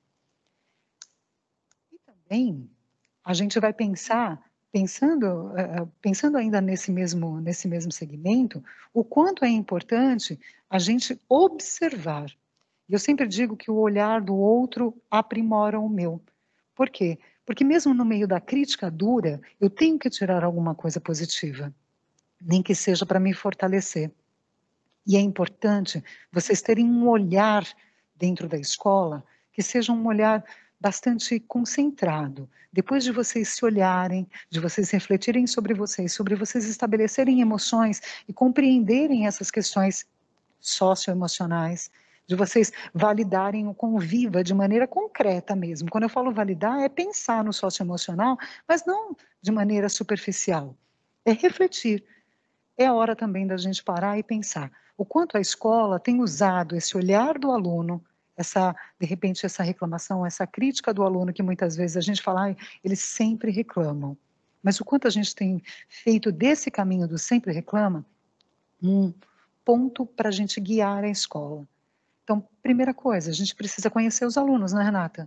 E também a gente vai pensar, pensando, pensando ainda nesse mesmo, nesse mesmo segmento, o quanto é importante a gente observar. Eu sempre digo que o olhar do outro aprimora o meu. Por quê? Porque mesmo no meio da crítica dura, eu tenho que tirar alguma coisa positiva, nem que seja para me fortalecer. E é importante vocês terem um olhar dentro da escola que seja um olhar bastante concentrado. Depois de vocês se olharem, de vocês refletirem sobre vocês, sobre vocês estabelecerem emoções e compreenderem essas questões socioemocionais, de vocês validarem o conviva de maneira concreta mesmo. Quando eu falo validar, é pensar no socioemocional, mas não de maneira superficial. É refletir. É hora também da gente parar e pensar o quanto a escola tem usado esse olhar do aluno, essa, de repente, essa reclamação, essa crítica do aluno, que muitas vezes a gente fala, ah, eles sempre reclamam. Mas o quanto a gente tem feito desse caminho do sempre reclama, um ponto para a gente guiar a escola. Então, primeira coisa, a gente precisa conhecer os alunos, né, Renata?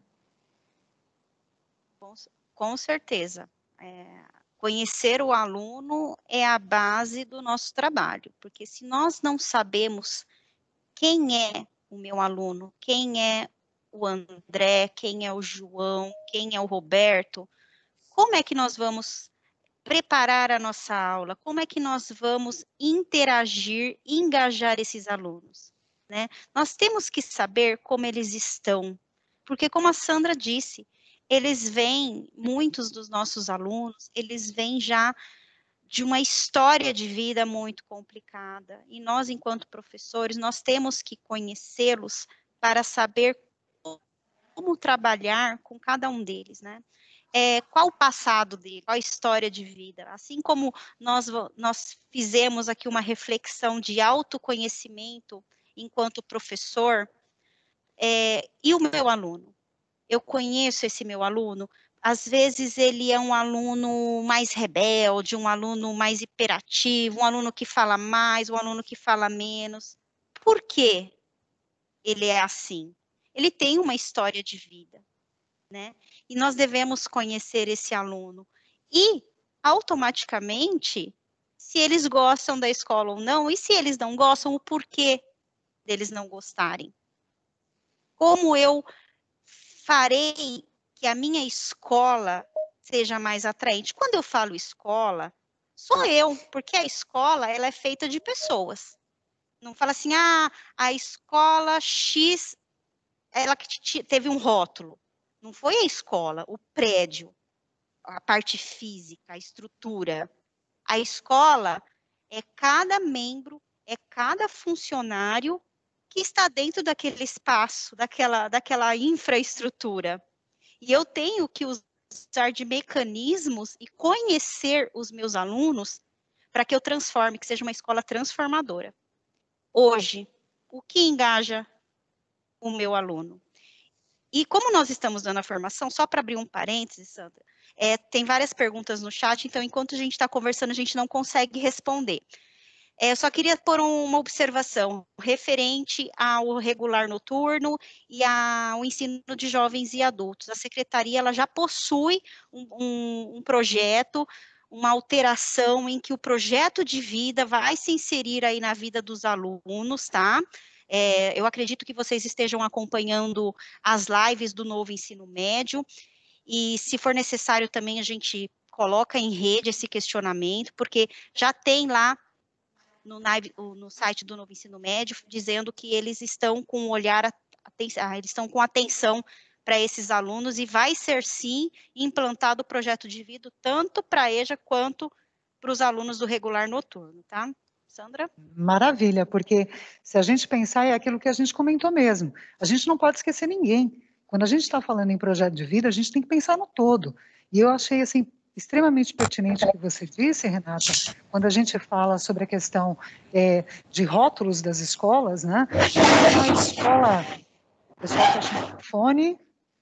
Com, com certeza. É, conhecer o aluno é a base do nosso trabalho, porque se nós não sabemos quem é o meu aluno, quem é o André, quem é o João, quem é o Roberto, como é que nós vamos preparar a nossa aula? Como é que nós vamos interagir, engajar esses alunos? Né? Nós temos que saber como eles estão, porque como a Sandra disse, eles vêm, muitos dos nossos alunos, eles vêm já de uma história de vida muito complicada, e nós, enquanto professores, nós temos que conhecê-los para saber como trabalhar com cada um deles, né? É, qual o passado dele, qual a história de vida. Assim como nós, nós fizemos aqui uma reflexão de autoconhecimento enquanto professor, é, e o meu aluno? Eu conheço esse meu aluno, às vezes ele é um aluno mais rebelde, um aluno mais hiperativo, um aluno que fala mais, um aluno que fala menos. Por quê ele é assim? Ele tem uma história de vida, né? E nós devemos conhecer esse aluno. E, automaticamente, se eles gostam da escola ou não, e se eles não gostam, o porquê deles não gostarem. Como eu farei que a minha escola seja mais atraente? Quando eu falo escola, sou eu, porque a escola ela é feita de pessoas. Não fala assim, ah, a escola X, ela que teve um rótulo. Não foi a escola, o prédio, a parte física, a estrutura. A escola é cada membro, é cada funcionário que está dentro daquele espaço, daquela, daquela infraestrutura. E eu tenho que usar de mecanismos e conhecer os meus alunos para que eu transforme, que seja uma escola transformadora. Hoje, o que engaja o meu aluno? E como nós estamos dando a formação, só para abrir um parênteses, Sandra, é, tem várias perguntas no chat, então enquanto a gente está conversando, a gente não consegue responder. É, eu só queria pôr uma observação referente ao regular noturno e ao ensino de jovens e adultos. A secretaria ela já possui um, um, um projeto, uma alteração em que o projeto de vida vai se inserir aí na vida dos alunos, tá? É, eu acredito que vocês estejam acompanhando as lives do novo ensino médio, e se for necessário também a gente coloca em rede esse questionamento, porque já tem lá no, no site do novo ensino médio, dizendo que eles estão com um olhar, eles estão com atenção para esses alunos, e vai ser sim implantado o projeto de vida, tanto para a E J A quanto para os alunos do regular noturno, tá? Sandra? Maravilha, porque se a gente pensar, é aquilo que a gente comentou mesmo, a gente não pode esquecer ninguém. Quando a gente está falando em projeto de vida, a gente tem que pensar no todo. E eu achei, assim, extremamente pertinente o que você disse, Renata, quando a gente fala sobre a questão é, de rótulos das escolas, né? A escola, o pessoal está chamando fone.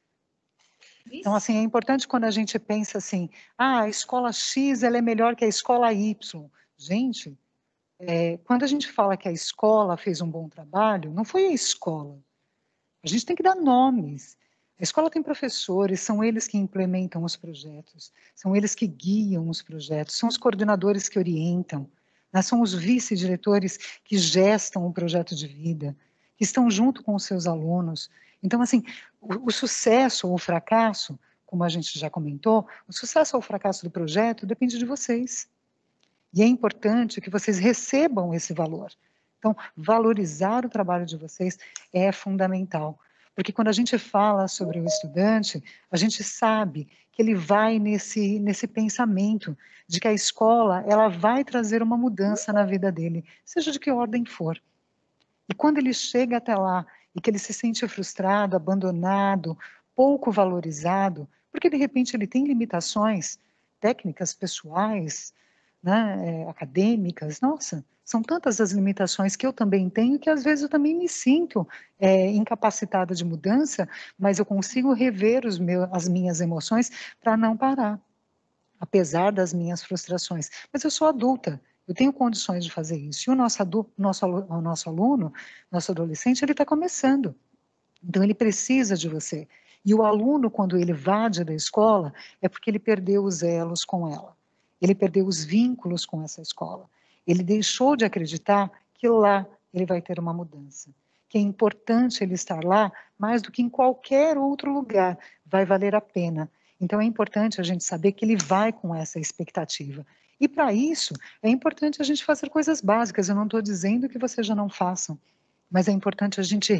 Então, assim, é importante quando a gente pensa assim, ah, a escola X ela é melhor que a escola Y. Gente, é, quando a gente fala que a escola fez um bom trabalho, não foi a escola. A gente tem que dar nomes. A escola tem professores, são eles que implementam os projetos, são eles que guiam os projetos, são os coordenadores que orientam, né? São os vice-diretores que gestam o projeto de vida, que estão junto com os seus alunos. Então, assim, o, o sucesso ou o fracasso, como a gente já comentou, o sucesso ou o fracasso do projeto depende de vocês. E é importante que vocês recebam esse valor. Então, valorizar o trabalho de vocês é fundamental. Porque quando a gente fala sobre o estudante, a gente sabe que ele vai nesse, nesse pensamento de que a escola ela vai trazer uma mudança na vida dele, seja de que ordem for. E quando ele chega até lá e que ele se sente frustrado, abandonado, pouco valorizado, porque de repente ele tem limitações técnicas, pessoais, né, é, acadêmicas, nossa, são tantas as limitações que eu também tenho que às vezes eu também me sinto é, incapacitada de mudança, mas eu consigo rever os meus, as minhas emoções para não parar, apesar das minhas frustrações. Mas eu sou adulta, eu tenho condições de fazer isso. E o nosso, adu, nosso, o nosso aluno, nosso adolescente, ele está começando. Então, ele precisa de você. E o aluno, quando ele evade da escola, é porque ele perdeu os elos com ela. Ele perdeu os vínculos com essa escola. Ele deixou de acreditar que lá ele vai ter uma mudança. Que é importante ele estar lá mais do que em qualquer outro lugar. Vai valer a pena. Então, é importante a gente saber que ele vai com essa expectativa. E, para isso, é importante a gente fazer coisas básicas. Eu não estou dizendo que vocês já não façam, mas é importante a gente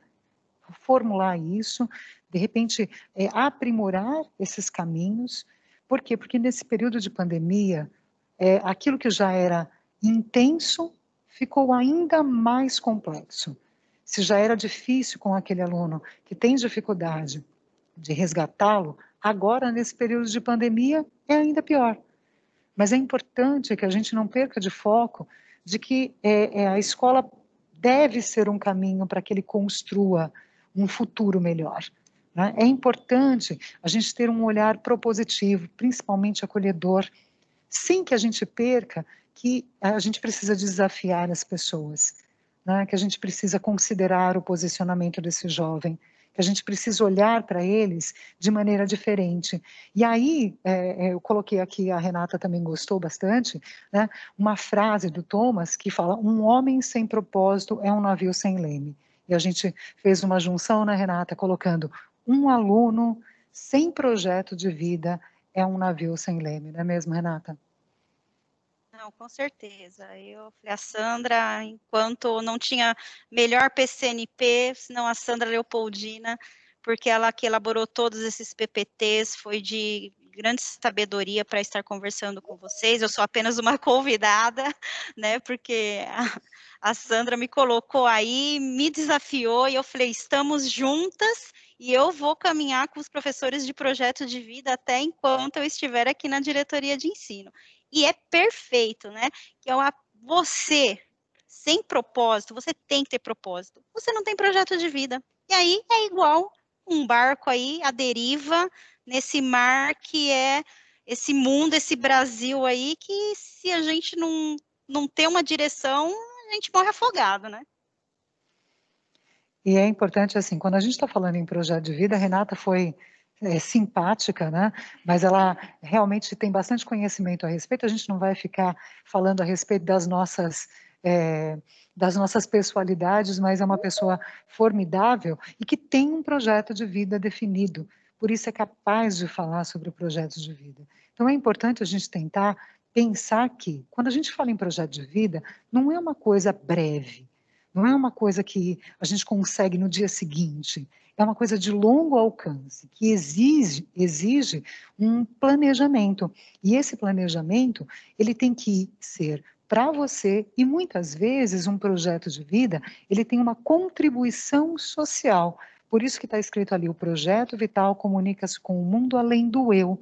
reformular isso, de repente, é, aprimorar esses caminhos. Por quê? Porque nesse período de pandemia, é, aquilo que já era intenso ficou ainda mais complexo. Se já era difícil com aquele aluno que tem dificuldade de resgatá-lo, agora, nesse período de pandemia, é ainda pior. Mas é importante que a gente não perca de foco de que é, é, a escola deve ser um caminho para que ele construa um futuro melhor. Né? É importante a gente ter um olhar propositivo, principalmente acolhedor, sem que a gente perca que a gente precisa desafiar as pessoas, né? Que a gente precisa considerar o posicionamento desse jovem, que a gente precisa olhar para eles de maneira diferente. E aí, é, eu coloquei aqui, a Renata também gostou bastante, né, uma frase do Thomas que fala: um homem sem propósito é um navio sem leme. E a gente fez uma junção, né, Renata, colocando um aluno sem projeto de vida é um navio sem leme, não é mesmo, Renata? Não, com certeza. Eu falei, a Sandra, enquanto não tinha melhor P C N P, senão a Sandra Leopoldina, porque ela que elaborou todos esses P P Ts, foi de grande sabedoria para estar conversando com vocês. Eu sou apenas uma convidada, né? Porque a, a Sandra me colocou aí, me desafiou, e eu falei, estamos juntas, e eu vou caminhar com os professores de projeto de vida até enquanto eu estiver aqui na diretoria de ensino. E é perfeito, né? Que é uma, você, sem propósito, você tem que ter propósito. Você não tem projeto de vida. E aí é igual um barco aí, à deriva, nesse mar que é esse mundo, esse Brasil aí, que se a gente não, não ter uma direção, a gente morre afogado, né? E é importante, assim, quando a gente está falando em projeto de vida, a Renata foi é, simpática, né? Mas ela realmente tem bastante conhecimento a respeito. A gente não vai ficar falando a respeito das nossas é, das nossas pessoalidades, mas é uma pessoa formidável e que tem um projeto de vida definido. Por isso é capaz de falar sobre projetos de vida. Então é importante a gente tentar pensar que, quando a gente fala em projeto de vida, não é uma coisa breve. Não é uma coisa que a gente consegue no dia seguinte. É uma coisa de longo alcance, que exige, exige um planejamento. E esse planejamento, ele tem que ser para você, e muitas vezes um projeto de vida, ele tem uma contribuição social. Por isso que está escrito ali, o projeto vital comunica-se com o mundo além do eu.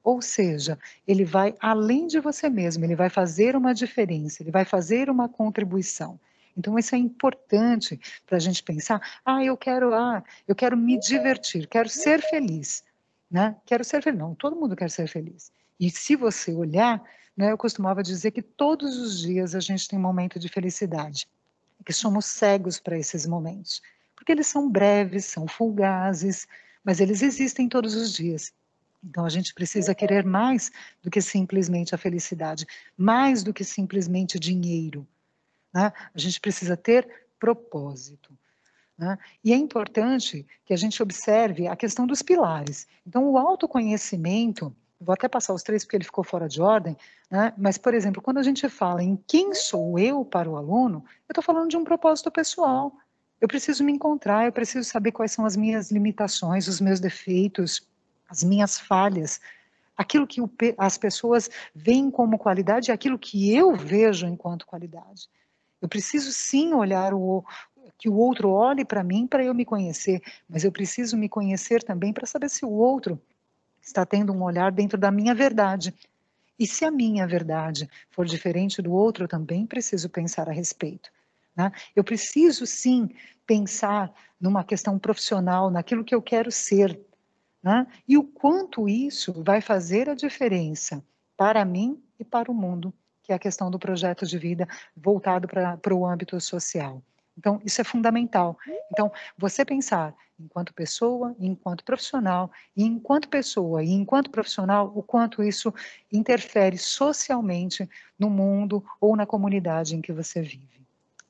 Ou seja, ele vai além de você mesmo, ele vai fazer uma diferença, ele vai fazer uma contribuição. Então, isso é importante para a gente pensar, ah, eu quero, ah, eu quero me divertir, quero ser feliz, né? Quero ser feliz. Não, todo mundo quer ser feliz. E se você olhar, né, eu costumava dizer que todos os dias a gente tem um momento de felicidade, que somos cegos para esses momentos, porque eles são breves, são fugazes, mas eles existem todos os dias. Então, a gente precisa querer mais do que simplesmente a felicidade, mais do que simplesmente dinheiro, né? A gente precisa ter propósito, né? E é importante que a gente observe a questão dos pilares. Então, o autoconhecimento, vou até passar os três porque ele ficou fora de ordem, né? Mas, por exemplo, quando a gente fala em quem sou eu para o aluno, eu estou falando de um propósito pessoal. Eu preciso me encontrar, eu preciso saber quais são as minhas limitações, os meus defeitos, as minhas falhas, aquilo que o, as pessoas veem como qualidade e aquilo que eu vejo enquanto qualidade. Eu preciso sim olhar o que o outro olhe para mim para eu me conhecer, mas eu preciso me conhecer também para saber se o outro está tendo um olhar dentro da minha verdade. E se a minha verdade for diferente do outro, eu também preciso pensar a respeito, né? Eu preciso sim pensar numa questão profissional, naquilo que eu quero ser, né? E o quanto isso vai fazer a diferença para mim e para o mundo, que é a questão do projeto de vida voltado para, para o âmbito social. Então, isso é fundamental. Então, você pensar enquanto pessoa, enquanto profissional, e enquanto pessoa e enquanto profissional, o quanto isso interfere socialmente no mundo ou na comunidade em que você vive.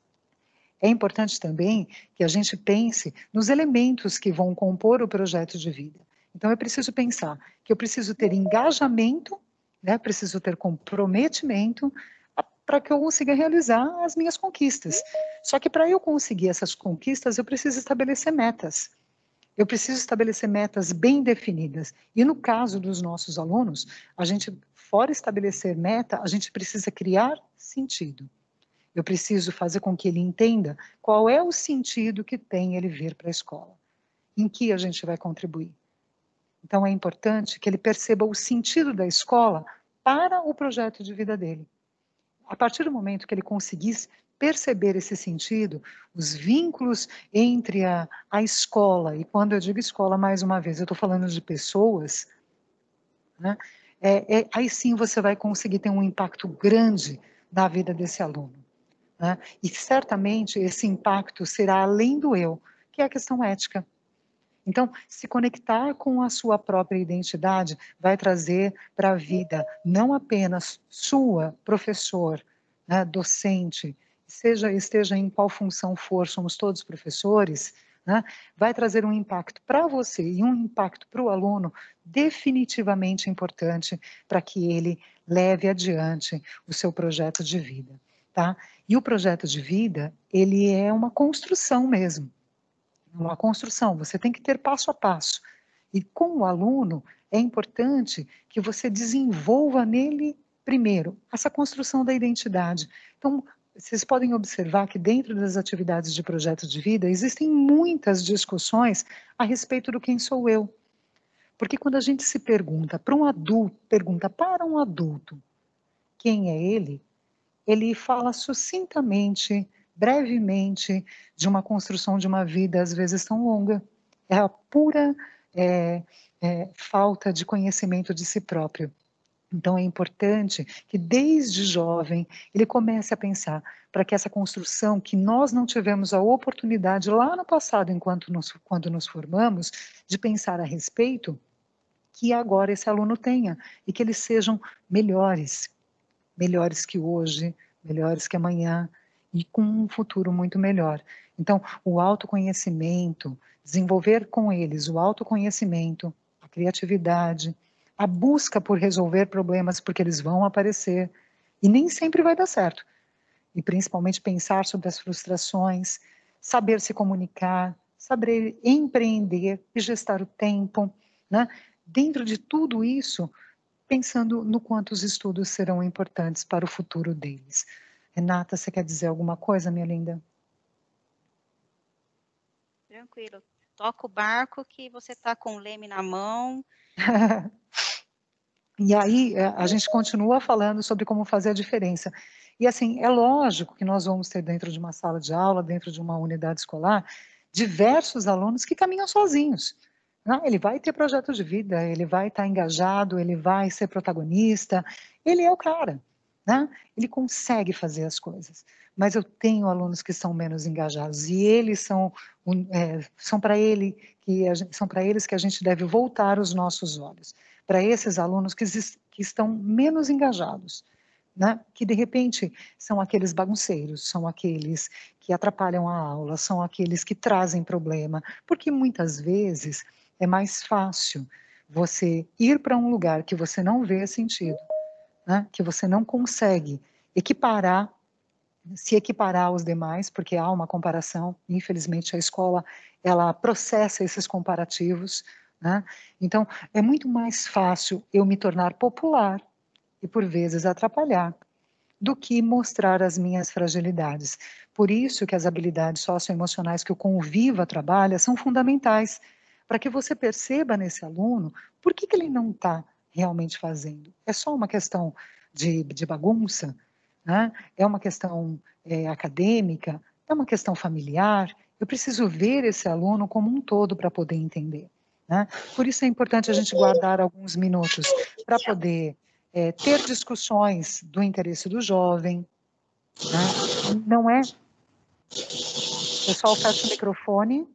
É importante também que a gente pense nos elementos que vão compor o projeto de vida. Então, eu preciso pensar que eu preciso ter engajamento, né? Preciso ter comprometimento para que eu consiga realizar as minhas conquistas. Só que para eu conseguir essas conquistas, eu preciso estabelecer metas. Eu preciso estabelecer metas bem definidas. E no caso dos nossos alunos, a gente, fora estabelecer meta, a gente precisa criar sentido. Eu preciso fazer com que ele entenda qual é o sentido que tem ele vir para a escola. Em que a gente vai contribuir. Então, é importante que ele perceba o sentido da escola para o projeto de vida dele. A partir do momento que ele conseguir perceber esse sentido, os vínculos entre a, a escola, e quando eu digo escola, mais uma vez, eu estou falando de pessoas, né? É, é, aí sim você vai conseguir ter um impacto grande na vida desse aluno, né? E certamente esse impacto será além do eu, que é a questão ética. Então, se conectar com a sua própria identidade vai trazer para a vida não apenas sua, professor, né, docente, seja, esteja em qual função for, somos todos professores, né, vai trazer um impacto para você e um impacto para o aluno definitivamente importante para que ele leve adiante o seu projeto de vida, tá? E o projeto de vida, ele é uma construção mesmo. Uma construção, você tem que ter passo a passo. E com o aluno, é importante que você desenvolva nele, primeiro, essa construção da identidade. Então, vocês podem observar que dentro das atividades de projeto de vida, existem muitas discussões a respeito do quem sou eu. Porque quando a gente se pergunta para um adulto, pergunta para um adulto quem é ele, ele fala sucintamente, brevemente, de uma construção de uma vida, às vezes tão longa. É a pura é, é, falta de conhecimento de si próprio. Então, é importante que, desde jovem, ele comece a pensar para que essa construção que nós não tivemos a oportunidade lá no passado, enquanto nos, quando nos formamos, de pensar a respeito, que agora esse aluno tenha, e que eles sejam melhores, melhores que hoje, melhores que amanhã, e com um futuro muito melhor. Então, o autoconhecimento, desenvolver com eles o autoconhecimento, a criatividade, a busca por resolver problemas, porque eles vão aparecer, e nem sempre vai dar certo. E principalmente pensar sobre as frustrações, saber se comunicar, saber empreender e gestar o tempo, né? Dentro de tudo isso, pensando no quanto os estudos serão importantes para o futuro deles. Renata, você quer dizer alguma coisa, minha linda? Tranquilo. Toca o barco que você está com o leme na mão. E aí a gente continua falando sobre como fazer a diferença. E assim, é lógico que nós vamos ter dentro de uma sala de aula, dentro de uma unidade escolar, diversos alunos que caminham sozinhos. Né? Ele vai ter projeto de vida, ele vai estar engajado, ele vai ser protagonista, ele é o cara, né? Ele consegue fazer as coisas. Mas eu tenho alunos que são menos engajados e eles são, é, são para ele que a gente, são para eles que a gente deve voltar os nossos olhos. Para esses alunos que, que estão menos engajados, né? Que de repente são aqueles bagunceiros, são aqueles que atrapalham a aula, são aqueles que trazem problema, porque muitas vezes é mais fácil você ir para um lugar que você não vê sentido, né? Que você não consegue equiparar, se equiparar aos demais, porque há uma comparação, infelizmente a escola, ela processa esses comparativos, né? Então, é muito mais fácil eu me tornar popular e, por vezes, atrapalhar, do que mostrar as minhas fragilidades. Por isso que as habilidades socioemocionais que o Conviva trabalha são fundamentais, para que você perceba nesse aluno por que, que ele não está realmente fazendo. É só uma questão de, de bagunça? Né? É uma questão é, acadêmica? É uma questão familiar? Eu preciso ver esse aluno como um todo para poder entender. Né? Por isso é importante a gente guardar alguns minutos para poder é, ter discussões do interesse do jovem. Né? Não é... Pessoal, fecha o microfone.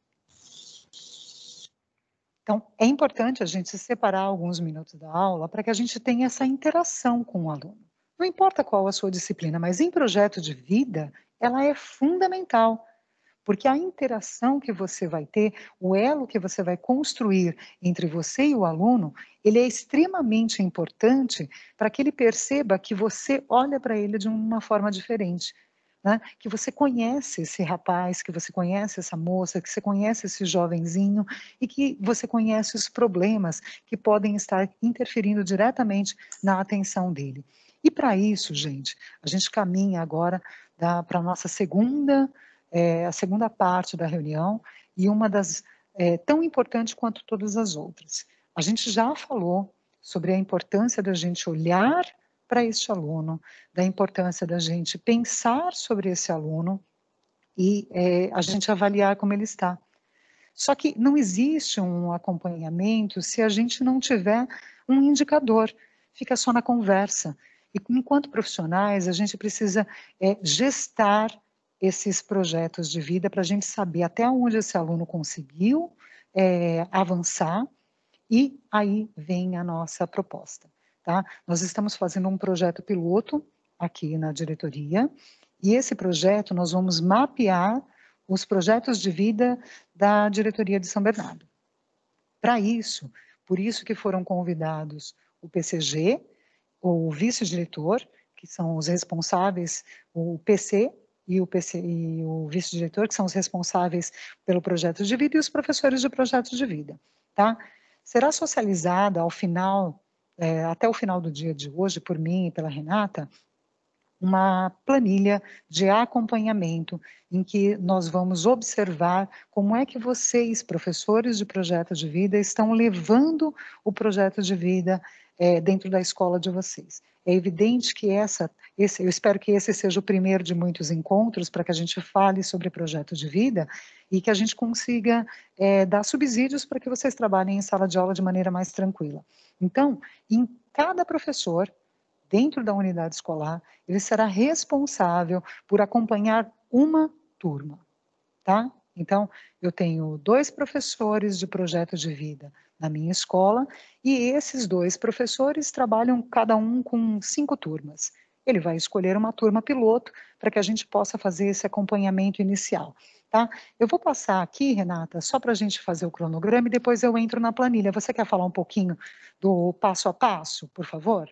Então, é importante a gente separar alguns minutos da aula para que a gente tenha essa interação com o aluno. Não importa qual a sua disciplina, mas em projeto de vida, ela é fundamental, porque a interação que você vai ter, o elo que você vai construir entre você e o aluno, ele é extremamente importante para que ele perceba que você olha para ele de uma forma diferente. Né? Que você conhece esse rapaz, que você conhece essa moça, que você conhece esse jovenzinho e que você conhece os problemas que podem estar interferindo diretamente na atenção dele. E para isso, gente, a gente caminha agora para a nossa segunda, é, a segunda parte da reunião e uma das é, tão importante quanto todas as outras. A gente já falou sobre a importância da gente olhar para este aluno, da importância da gente pensar sobre esse aluno e é, a gente avaliar como ele está. Só que não existe um acompanhamento se a gente não tiver um indicador, fica só na conversa. E enquanto profissionais, a gente precisa é, gestar esses projetos de vida para a gente saber até onde esse aluno conseguiu é, avançar, e aí vem a nossa proposta. Tá? Nós estamos fazendo um projeto piloto aqui na diretoria, e esse projeto nós vamos mapear os projetos de vida da diretoria de São Bernardo. Para isso, por isso que foram convidados o P C G, o vice-diretor, que são os responsáveis, o P C e o, P C, e o vice-diretor, que são os responsáveis pelo projeto de vida, e os professores de projeto de vida. Tá? Será socializada ao final, é, até o final do dia de hoje, por mim e pela Renata, uma planilha de acompanhamento em que nós vamos observar como é que vocês, professores de projeto de vida, estão levando o projeto de vida é, dentro da escola de vocês. É evidente que essa, esse, eu espero que esse seja o primeiro de muitos encontros para que a gente fale sobre projeto de vida e que a gente consiga é, dar subsídios para que vocês trabalhem em sala de aula de maneira mais tranquila. Então, em cada professor, dentro da unidade escolar, ele será responsável por acompanhar uma turma, tá? Então, eu tenho dois professores de projeto de vida na minha escola, e esses dois professores trabalham cada um com cinco turmas. Ele vai escolher uma turma piloto para que a gente possa fazer esse acompanhamento inicial, tá? Eu vou passar aqui, Renata, só para a gente fazer o cronograma e depois eu entro na planilha. Você quer falar um pouquinho do passo a passo, por favor?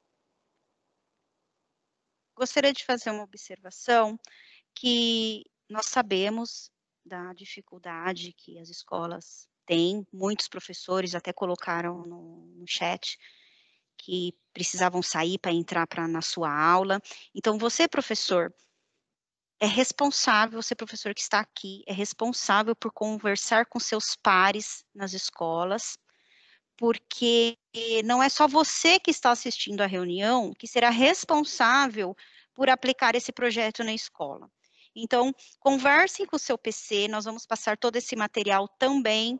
Gostaria de fazer uma observação que nós sabemos da dificuldade que as escolas têm, muitos professores até colocaram no, no chat que precisavam sair para entrar pra, na sua aula. Então, você, professor, é responsável, você, professor que está aqui, é responsável por conversar com seus pares nas escolas, porque não é só você que está assistindo à reunião que será responsável por aplicar esse projeto na escola. Então, conversem com o seu P C, nós vamos passar todo esse material também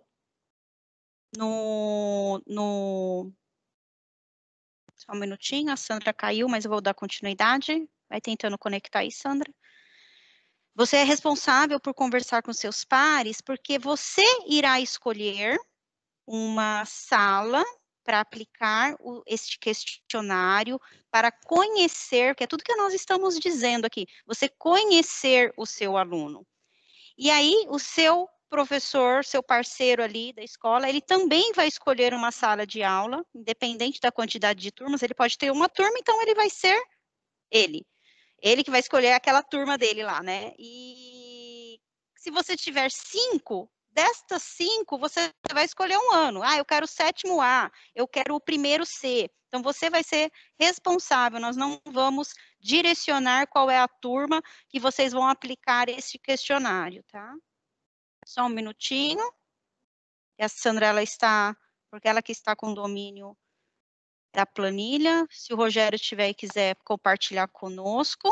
no, no... Só um minutinho, a Sandra caiu, mas eu vou dar continuidade. Vai tentando conectar aí, Sandra. Você é responsável por conversar com seus pares, porque você irá escolher uma sala para aplicar o, este questionário, para conhecer, que é tudo que nós estamos dizendo aqui, você conhecer o seu aluno. E aí, o seu professor, seu parceiro ali da escola, ele também vai escolher uma sala de aula, independente da quantidade de turmas, ele pode ter uma turma, então ele vai ser ele. Ele que vai escolher aquela turma dele lá, né? E se você tiver cinco, destas cinco, você vai escolher um ano. Ah, eu quero o sétimo A, eu quero o primeiro C. Então, você vai ser responsável, nós não vamos direcionar qual é a turma que vocês vão aplicar esse questionário, tá? Só um minutinho. E a Sandra, ela está, porque ela que está com domínio da planilha. Se o Rogério tiver e quiser compartilhar conosco.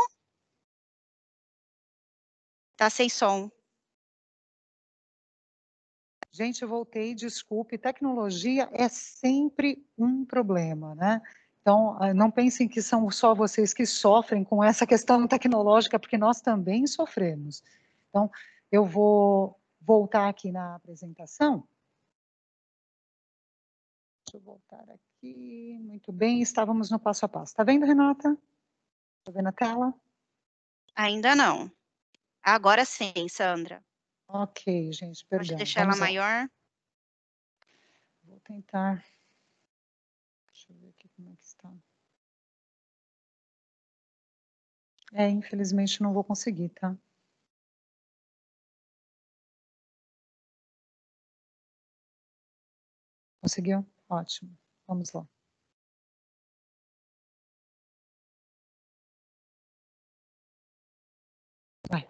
Tá sem som. Gente, eu voltei, desculpe, tecnologia é sempre um problema, né? Então, não pensem que são só vocês que sofrem com essa questão tecnológica, porque nós também sofremos. Então, eu vou voltar aqui na apresentação. Deixa eu voltar aqui. Muito bem, estávamos no passo a passo. Tá vendo, Renata? Tá vendo a tela? Ainda não. Agora sim, Sandra. Ok, gente, perdão. Pode deixar ela maior? Vou tentar. Deixa eu ver aqui como é que está. É, infelizmente não vou conseguir, tá? Conseguiu? Ótimo. Vamos lá. Vai.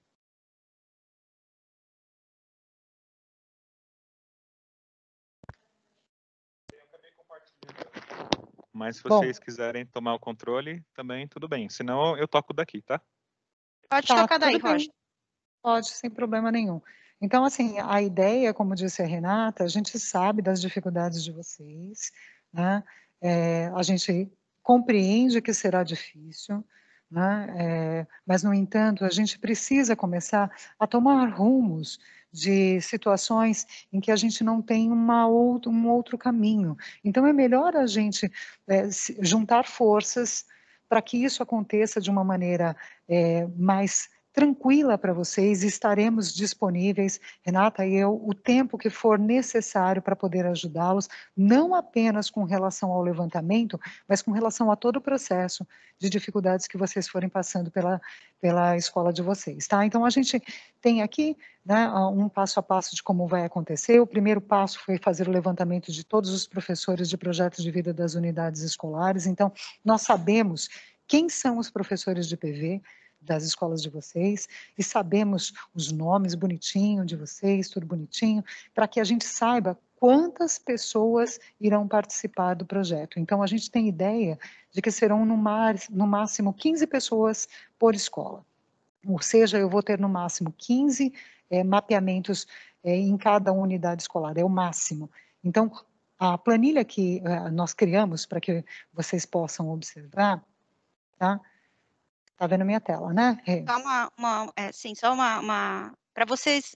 Mas se Bom. vocês quiserem tomar o controle, também tudo bem. Senão eu toco daqui, tá? Pode Tá, tocar daí, tudo bem. Roger. Pode, sem problema nenhum. Então, assim, a ideia, como disse a Renata, a gente sabe das dificuldades de vocês, né? É, a gente compreende que será difícil, né? É, mas, no entanto, a gente precisa começar a tomar rumos de situações em que a gente não tem uma outro, um outro caminho. Então, é melhor a gente é, juntar forças para que isso aconteça de uma maneira é, mais tranquila para vocês, estaremos disponíveis, Renata e eu, o tempo que for necessário para poder ajudá-los, não apenas com relação ao levantamento, mas com relação a todo o processo de dificuldades que vocês forem passando pela, pela escola de vocês, tá? Então, a gente tem aqui, né, um passo a passo de como vai acontecer. O primeiro passo foi fazer o levantamento de todos os professores de projetos de vida das unidades escolares. Então, nós sabemos quem são os professores de P V, das escolas de vocês, e sabemos os nomes bonitinho de vocês, tudo bonitinho, para que a gente saiba quantas pessoas irão participar do projeto. Então, a gente tem ideia de que serão no, mar, no máximo quinze pessoas por escola. Ou seja, eu vou ter no máximo quinze é, mapeamentos é, em cada unidade escolar, é o máximo. Então, a planilha que é, nós criamos para que vocês possam observar, tá? Tá vendo minha tela, né? É. Só uma, uma é, sim, só uma, uma para vocês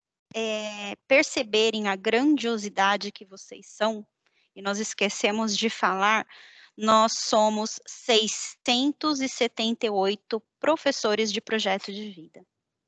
é, perceberem a grandiosidade que vocês são, e nós esquecemos de falar, nós somos seiscentos e setenta e oito professores de projeto de vida.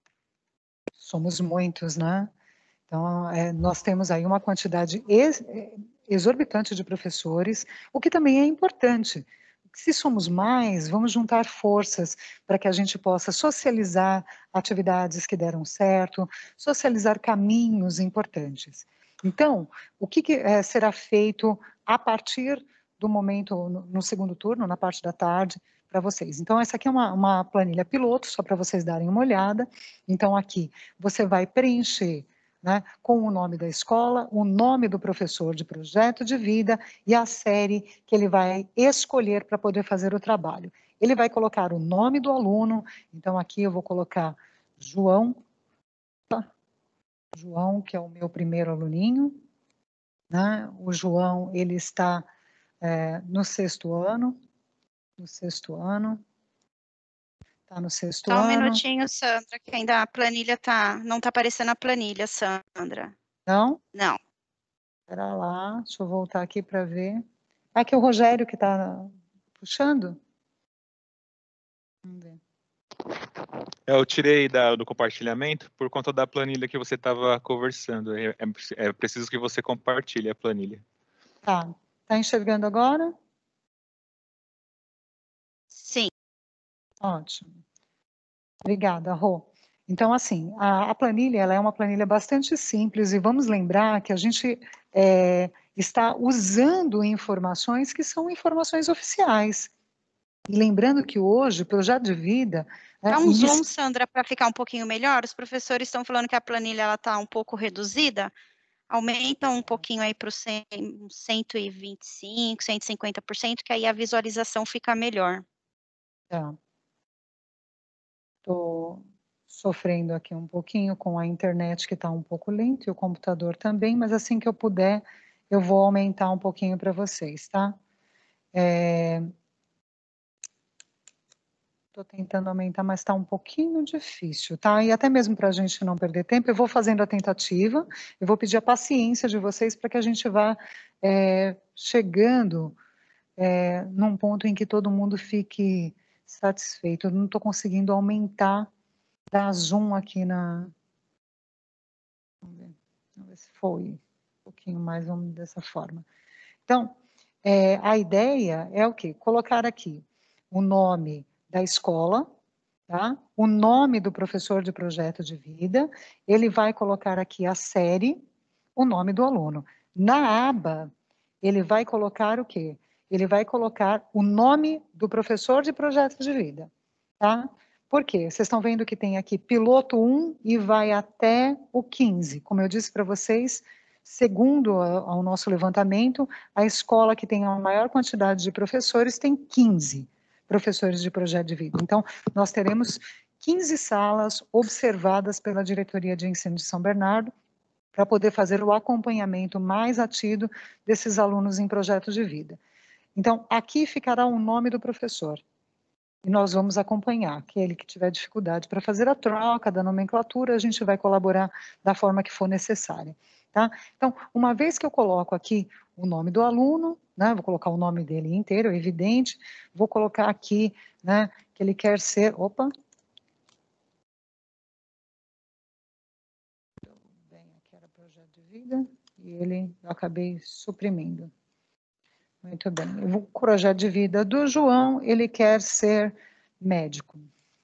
Somos muitos, né? Então, é, nós temos aí uma quantidade ex, exorbitante de professores, o que também é importante. Se somos mais, vamos juntar forças para que a gente possa socializar atividades que deram certo, socializar caminhos importantes. Então, o que, que é, será feito a partir do momento, no, no segundo turno, na parte da tarde, para vocês? Então, essa aqui é uma, uma planilha piloto, só para vocês darem uma olhada. Então, aqui, você vai preencher né, com o nome da escola, o nome do professor de projeto de vida e a série que ele vai escolher para poder fazer o trabalho. Ele vai colocar o nome do aluno, então aqui eu vou colocar João, tá? João, que é o meu primeiro aluninho, né? O João, ele está é, no sexto ano, no sexto ano, está no sexto Só um ano. minutinho, Sandra, que ainda a planilha tá, não está aparecendo a planilha, Sandra. Não? Não. Espera lá, deixa eu voltar aqui para ver. Ah, que é o Rogério que está puxando? Vamos ver. Eu tirei da, do compartilhamento por conta da planilha que você estava conversando. É, é, é preciso que você compartilhe a planilha. Tá. Tá enxergando agora? Sim. Ótimo. Obrigada, Rô. Então, assim, a, a planilha ela é uma planilha bastante simples e vamos lembrar que a gente é, está usando informações que são informações oficiais. E lembrando que hoje o projeto de vida... Dá É, um inici... zoom, Sandra, para ficar um pouquinho melhor. Os professores estão falando que a planilha está um pouco reduzida. Aumenta um pouquinho aí para o cento e vinte e cinco, cento e cinquenta por cento, que aí a visualização fica melhor. Tá. Estou sofrendo aqui um pouquinho com a internet que está um pouco lenta e o computador também, mas assim que eu puder, eu vou aumentar um pouquinho para vocês, tá? Estou é... tentando aumentar, mas está um pouquinho difícil, tá? E até mesmo para a gente não perder tempo, eu vou fazendo a tentativa, eu vou pedir a paciência de vocês para que a gente vá é, chegando é, num ponto em que todo mundo fique satisfeito. Eu não estou conseguindo aumentar, dar zoom aqui na... Vamos ver, vamos ver se foi um pouquinho mais, vamos dessa forma. Então, é, a ideia é o quê? Colocar aqui o nome da escola, tá? O nome do professor de projeto de vida, ele vai colocar aqui a série, o nome do aluno. Na aba, ele vai colocar o quê? Ele vai colocar o nome do professor de projeto de vida, tá? Por quê? Vocês estão vendo que tem aqui piloto um e vai até o quinze. Como eu disse para vocês, segundo o nosso levantamento, a escola que tem a maior quantidade de professores tem quinze professores de projeto de vida. Então, nós teremos quinze salas observadas pela Diretoria de Ensino de São Bernardo para poder fazer o acompanhamento mais ativo desses alunos em projeto de vida. Então, aqui ficará o nome do professor. E nós vamos acompanhar. Aquele que tiver dificuldade para fazer a troca da nomenclatura, a gente vai colaborar da forma que for necessária. Tá? Então, uma vez que eu coloco aqui o nome do aluno, né, vou colocar o nome dele inteiro, é evidente, vou colocar aqui, né, que ele quer ser, opa, bem, aqui era projeto de vida, e ele, eu acabei suprimindo. Muito bem, o projeto de vida do João, ele quer ser médico.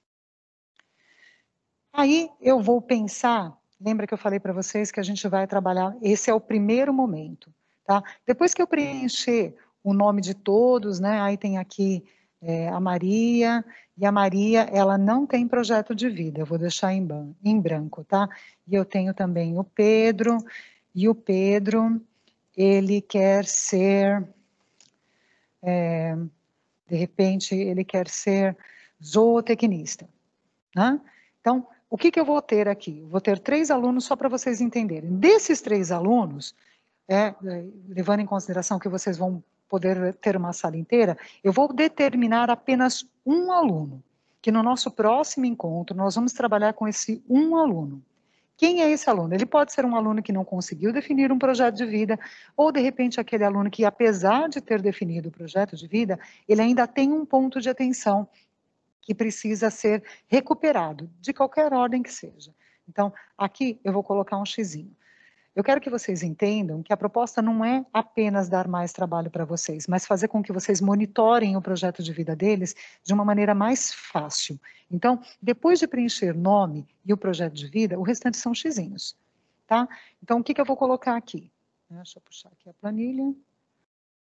Aí eu vou pensar, lembra que eu falei para vocês que a gente vai trabalhar, esse é o primeiro momento, tá? Depois que eu preencher o nome de todos, né, aí tem aqui é, a Maria, e a Maria, ela não tem projeto de vida, eu vou deixar em, em branco, tá? E eu tenho também o Pedro, e o Pedro, ele quer ser, é, de repente, ele quer ser zootecnista, né? Então, o que, que eu vou ter aqui? Eu vou ter três alunos só para vocês entenderem. Desses três alunos, é, levando em consideração que vocês vão poder ter uma sala inteira, eu vou determinar apenas um aluno, que no nosso próximo encontro nós vamos trabalhar com esse um aluno. Quem é esse aluno? Ele pode ser um aluno que não conseguiu definir um projeto de vida, ou de repente aquele aluno que, apesar de ter definido o projeto de vida, ele ainda tem um ponto de atenção que precisa ser recuperado, de qualquer ordem que seja. Então, aqui eu vou colocar um xizinho. Eu quero que vocês entendam que a proposta não é apenas dar mais trabalho para vocês, mas fazer com que vocês monitorem o projeto de vida deles de uma maneira mais fácil. Então, depois de preencher nome e o projeto de vida, o restante são xizinhos, tá? Então, o que, que eu vou colocar aqui? Deixa eu puxar aqui a planilha.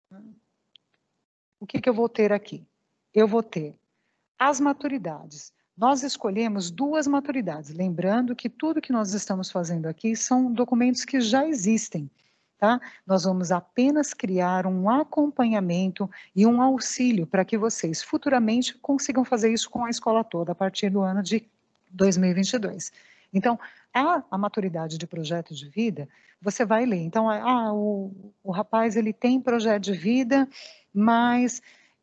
O que, que eu vou ter aqui? Eu vou ter as maturidades Nós escolhemos duas maturidades, lembrando que tudo que nós estamos fazendo aqui são documentos que já existem, tá? Nós vamos apenas criar um acompanhamento e um auxílio para que vocês futuramente consigam fazer isso com a escola toda a partir do ano de dois mil e vinte e dois. Então, a, a maturidade de projeto de vida, você vai ler. Então, ah, o, o rapaz ele tem projeto de vida, mas...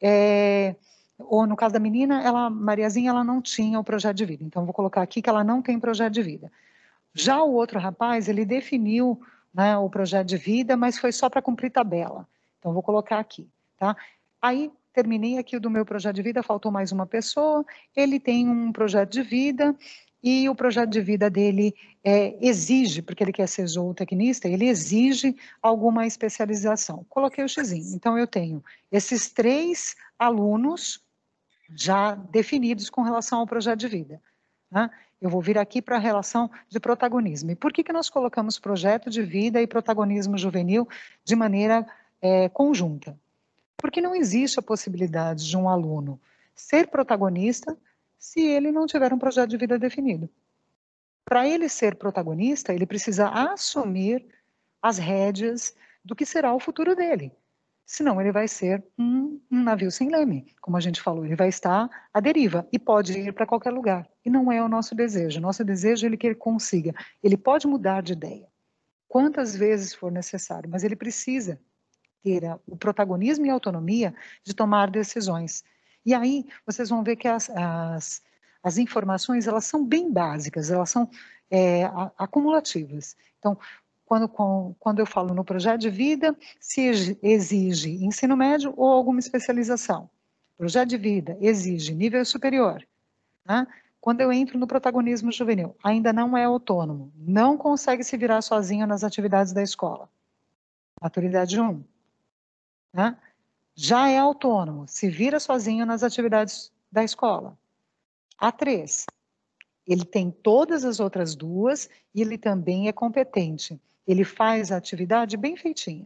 É, ou no caso da menina, ela, Mariazinha, ela não tinha o projeto de vida. Então, vou colocar aqui que ela não tem projeto de vida. Já o outro rapaz, ele definiu, né, o projeto de vida, mas foi só para cumprir tabela. Então, vou colocar aqui, tá? Aí, terminei aqui o do meu projeto de vida, faltou mais uma pessoa, ele tem um projeto de vida, e o projeto de vida dele é, exige, porque ele quer ser zootecnista, ele exige alguma especialização. Coloquei o xizinho. Então, eu tenho esses três alunos já definidos com relação ao projeto de vida, né? Eu vou vir aqui para a relação de protagonismo. E por que que nós colocamos projeto de vida e protagonismo juvenil de maneira é, conjunta? Porque não existe a possibilidade de um aluno ser protagonista se ele não tiver um projeto de vida definido. Para ele ser protagonista, ele precisa assumir as rédeas do que será o futuro dele. Senão ele vai ser um, um navio sem leme, como a gente falou, ele vai estar à deriva e pode ir para qualquer lugar. E não é o nosso desejo. O nosso desejo é que ele consiga. Ele pode mudar de ideia, quantas vezes for necessário, mas ele precisa ter o protagonismo e a autonomia de tomar decisões. E aí vocês vão ver que as, as, as informações, elas são bem básicas, elas são é, acumulativas. Então, Quando, quando eu falo no projeto de vida, se exige ensino médio ou alguma especialização. Projeto de vida exige nível superior. Né? Quando eu entro no protagonismo juvenil, ainda não é autônomo, não consegue se virar sozinho nas atividades da escola. Maturidade um. Né? Já é autônomo, se vira sozinho nas atividades da escola. A três. Ele tem todas as outras duas e ele também é competente. Ele faz a atividade bem feitinha.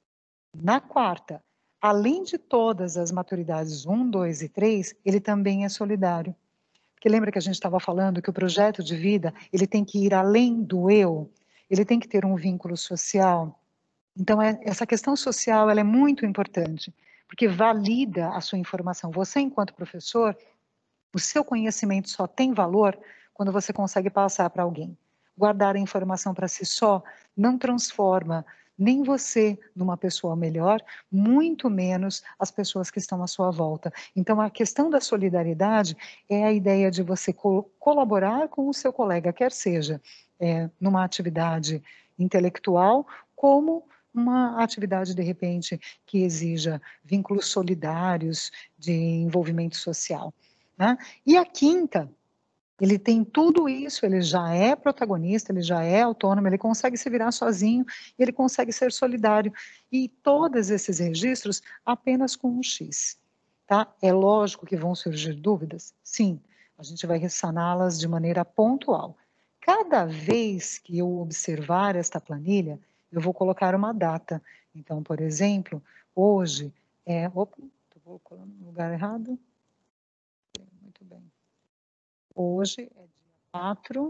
Na quarta, além de todas as maturidades um, dois e três, ele também é solidário. Porque lembra que a gente estava falando que o projeto de vida, ele tem que ir além do eu, ele tem que ter um vínculo social. Então, é, essa questão social, ela é muito importante, porque valida a sua informação. Você, enquanto professor, o seu conhecimento só tem valor quando você consegue passar para alguém. Guardar a informação para si só não transforma nem você numa pessoa melhor, muito menos as pessoas que estão à sua volta. Então, a questão da solidariedade é a ideia de você co- colaborar com o seu colega, quer seja é, numa atividade intelectual, como uma atividade, de repente, que exija vínculos solidários de envolvimento social. Né? E a quinta, ele tem tudo isso, ele já é protagonista, ele já é autônomo, ele consegue se virar sozinho, ele consegue ser solidário. E todos esses registros apenas com um X. Tá? É lógico que vão surgir dúvidas? Sim, a gente vai saná-las de maneira pontual. Cada vez que eu observar esta planilha, eu vou colocar uma data. Então, por exemplo, hoje é... Opa, estou colocando no lugar errado. Muito bem. Hoje é dia quatro,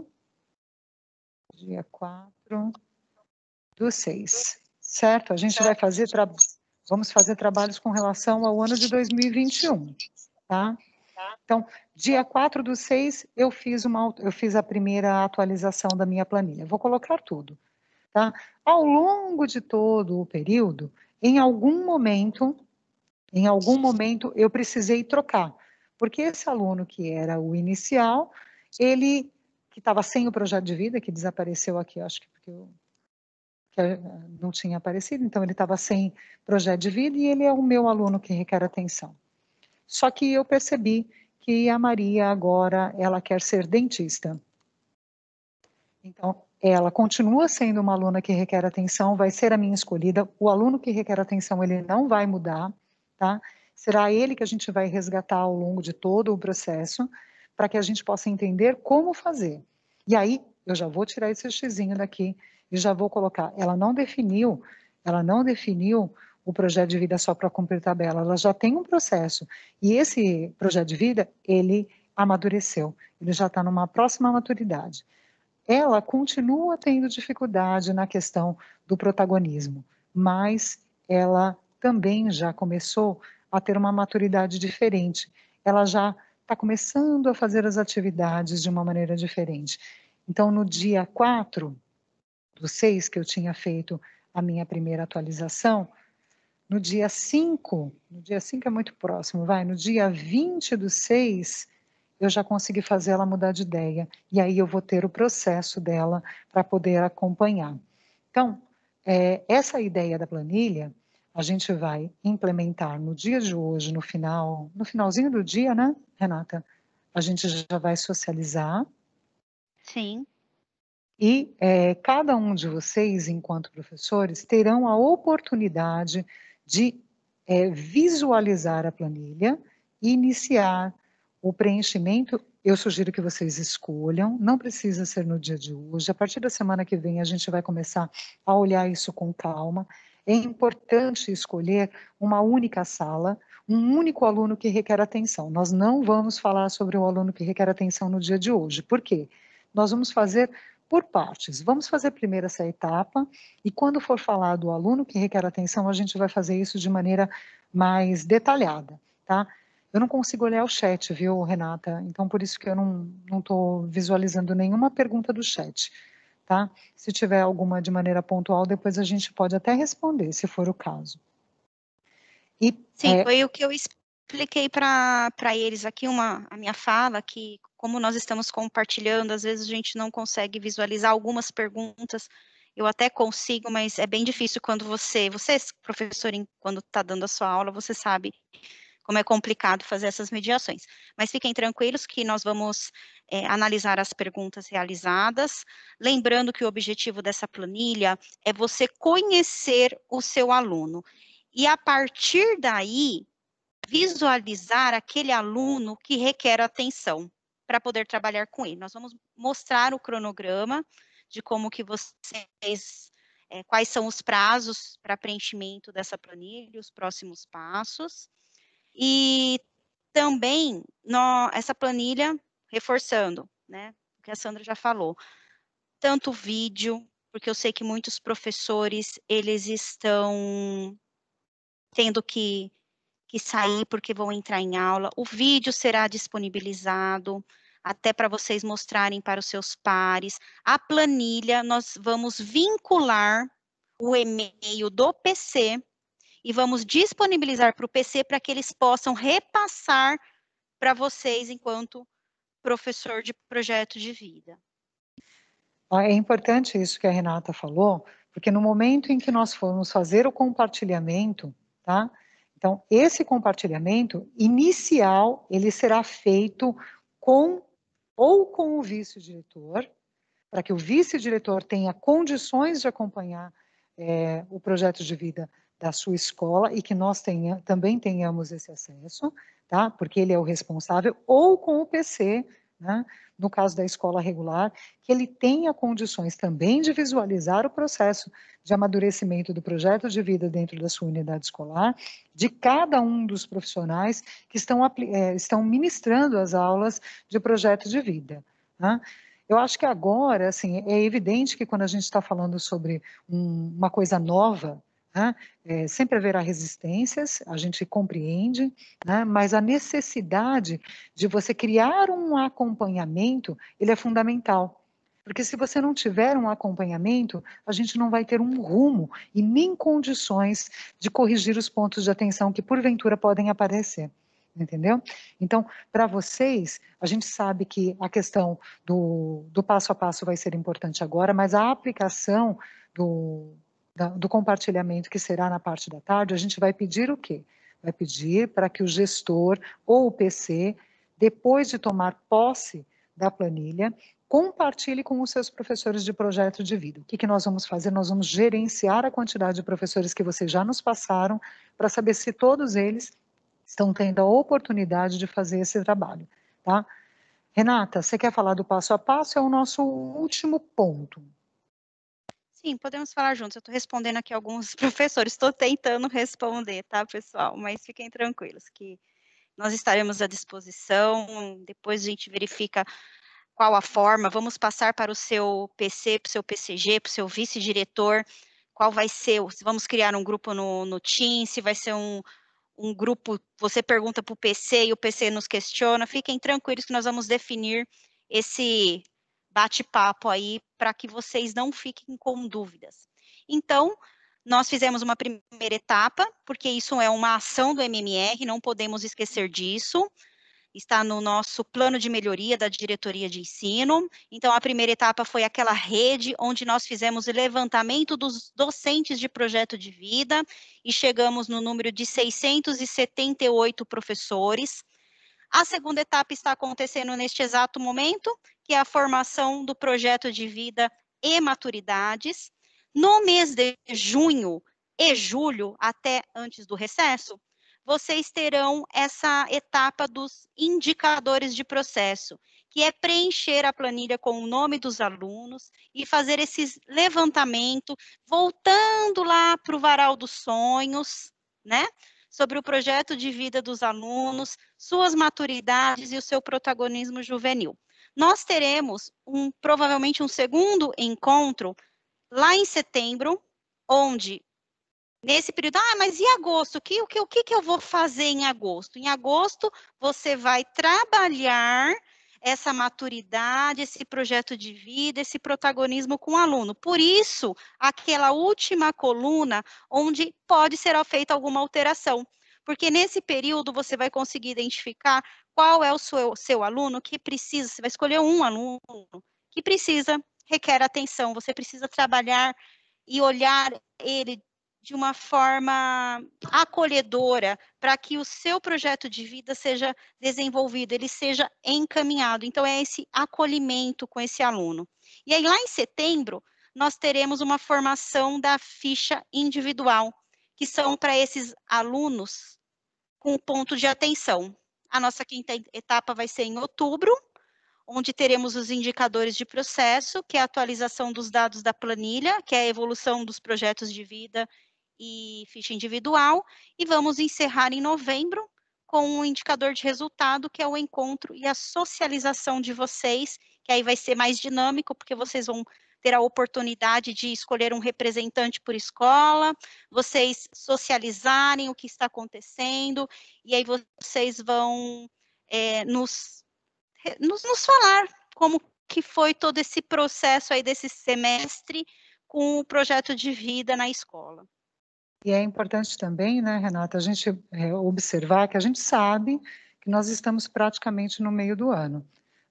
dia quatro do seis, certo? A gente vai fazer, tra... vamos fazer trabalhos com relação ao ano de dois mil e vinte e um, tá? Então, dia quatro do seis, eu fiz, uma, eu fiz a primeira atualização da minha planilha. Vou colocar tudo, tá? Ao longo de todo o período, em algum momento, em algum momento, eu precisei trocar. Porque esse aluno que era o inicial, ele que estava sem o projeto de vida, que desapareceu aqui, acho que porque eu, que não tinha aparecido, então ele estava sem projeto de vida e ele é o meu aluno que requer atenção. Só que eu percebi que a Maria agora, ela quer ser dentista. Então, ela continua sendo uma aluna que requer atenção, vai ser a minha escolhida. O aluno que requer atenção, ele não vai mudar, tá? Será ele que a gente vai resgatar ao longo de todo o processo, para que a gente possa entender como fazer. E aí, eu já vou tirar esse xizinho daqui e já vou colocar. Ela não definiu, ela não definiu o projeto de vida só para cumprir tabela, ela já tem um processo. E esse projeto de vida, ele amadureceu, ele já está numa próxima maturidade. Ela continua tendo dificuldade na questão do protagonismo, mas ela também já começou a ter uma maturidade diferente. Ela já está começando a fazer as atividades de uma maneira diferente. Então, no dia quatro do seis, que eu tinha feito a minha primeira atualização, no dia cinco, no dia cinco é muito próximo, vai, no dia vinte do seis, eu já consegui fazer ela mudar de ideia, e aí eu vou ter o processo dela para poder acompanhar. Então, é, essa ideia da planilha, a gente vai implementar no dia de hoje, no final, no finalzinho do dia, né, Renata? A gente já vai socializar. Sim. E é, cada um de vocês, enquanto professores, terão a oportunidade de é, visualizar a planilha e iniciar o preenchimento. Eu sugiro que vocês escolham, não precisa ser no dia de hoje. A partir da semana que vem, a gente vai começar a olhar isso com calma. É importante escolher uma única sala, um único aluno que requer atenção. Nós não vamos falar sobre o aluno que requer atenção no dia de hoje. Por quê? Nós vamos fazer por partes. Vamos fazer primeiro essa etapa, e quando for falar do aluno que requer atenção, a gente vai fazer isso de maneira mais detalhada, tá? Eu não consigo olhar o chat, viu, Renata? Então, por isso que eu não estou visualizando nenhuma pergunta do chat, tá? Se tiver alguma de maneira pontual, depois a gente pode até responder, se for o caso. E, Sim, é... foi o que eu expliquei para eles aqui, uma, a minha fala, que como nós estamos compartilhando, às vezes a gente não consegue visualizar algumas perguntas, eu até consigo, mas é bem difícil quando você, você, professor, quando está dando a sua aula, você sabe como é complicado fazer essas mediações. Mas fiquem tranquilos que nós vamos é, analisar as perguntas realizadas, lembrando que o objetivo dessa planilha é você conhecer o seu aluno, e a partir daí, visualizar aquele aluno que requer atenção, para poder trabalhar com ele. Nós vamos mostrar o cronograma de como que vocês, é, quais são os prazos para preenchimento dessa planilha, os próximos passos. E também, no, essa planilha, reforçando, né, o que a Sandra já falou, tanto vídeo, porque eu sei que muitos professores, eles estão tendo que, que sair porque vão entrar em aula, o vídeo será disponibilizado, até para vocês mostrarem para os seus pares. A planilha, nós vamos vincular o e-mail do P C, e vamos disponibilizar para o P C para que eles possam repassar para vocês enquanto professor de projeto de vida. É importante isso que a Renata falou, porque no momento em que nós formos fazer o compartilhamento, tá? Então, esse compartilhamento inicial, ele será feito com ou com o vice-diretor, para que o vice-diretor tenha condições de acompanhar é, o projeto de vida da sua escola e que nós tenha, também tenhamos esse acesso, tá? Porque ele é o responsável, ou com o P C, né? No caso da escola regular, que ele tenha condições também de visualizar o processo de amadurecimento do projeto de vida dentro da sua unidade escolar, de cada um dos profissionais que estão, é, estão ministrando as aulas de projeto de vida, né? Eu acho que agora, assim, é evidente que quando a gente está falando sobre um, uma coisa nova, né, é, sempre haverá resistências, a gente compreende, né, mas a necessidade de você criar um acompanhamento, ele é fundamental. Porque se você não tiver um acompanhamento, a gente não vai ter um rumo e nem condições de corrigir os pontos de atenção que porventura podem aparecer. Entendeu? Então, para vocês, a gente sabe que a questão do, do passo a passo vai ser importante agora, mas a aplicação do, da, do compartilhamento, que será na parte da tarde, a gente vai pedir o quê? Vai pedir para que o gestor ou o P C, depois de tomar posse da planilha, compartilhe com os seus professores de projeto de vida. O que, que nós vamos fazer? Nós vamos gerenciar a quantidade de professores que vocês já nos passaram, para saber se todos eles estão tendo a oportunidade de fazer esse trabalho, tá? Renata, você quer falar do passo a passo? É o nosso último ponto. Sim, podemos falar juntos. Eu estou respondendo aqui alguns professores, estou tentando responder, tá, pessoal? Mas fiquem tranquilos, que, nós estaremos à disposição, depois a gente verifica qual a forma, vamos passar para o seu P C, para o seu P C G, para o seu vice-diretor, qual vai ser, se vamos criar um grupo no, no Teams, se vai ser um, um grupo, você pergunta para o P C e o P C nos questiona, fiquem tranquilos que nós vamos definir esse bate-papo aí, para que vocês não fiquem com dúvidas. Então, nós fizemos uma primeira etapa, porque isso é uma ação do M M R, não podemos esquecer disso, está no nosso plano de melhoria da diretoria de ensino. Então, a primeira etapa foi aquela rede onde nós fizemos o levantamento dos docentes de projeto de vida e chegamos no número de seiscentos e setenta e oito professores. A segunda etapa está acontecendo neste exato momento, que é a formação do projeto de vida e maturidades. No mês de junho e julho, até antes do recesso, vocês terão essa etapa dos indicadores de processo, que é preencher a planilha com o nome dos alunos e fazer esse levantamento, voltando lá para o varal dos sonhos, né? Sobre o projeto de vida dos alunos, suas maturidades e o seu protagonismo juvenil. Nós teremos, um, provavelmente, um segundo encontro lá em setembro, onde, nesse período, ah, mas e agosto? O que, o, que, o que eu vou fazer em agosto? Em agosto, você vai trabalhar essa maturidade, esse projeto de vida, esse protagonismo com o aluno. Por isso, aquela última coluna, onde pode ser feita alguma alteração. Porque nesse período, você vai conseguir identificar qual é o seu, seu aluno que precisa, você vai escolher um aluno que precisa, requer atenção, você precisa trabalhar e olhar ele de uma forma acolhedora, para que o seu projeto de vida seja desenvolvido, ele seja encaminhado. Então, é esse acolhimento com esse aluno. E aí, lá em setembro, nós teremos uma formação da ficha individual, que são para esses alunos com ponto de atenção. A nossa quinta etapa vai ser em outubro, onde teremos os indicadores de processo, que é a atualização dos dados da planilha, que é a evolução dos projetos de vida e ficha individual, e vamos encerrar em novembro com um indicador de resultado, que é o encontro e a socialização de vocês, que aí vai ser mais dinâmico, porque vocês vão ter a oportunidade de escolher um representante por escola, vocês socializarem o que está acontecendo, e aí vocês vão é, nos, nos, nos falar como que foi todo esse processo aí desse semestre com o projeto de vida na escola. E é importante também, né, Renata, a gente é, observar que a gente sabe que nós estamos praticamente no meio do ano,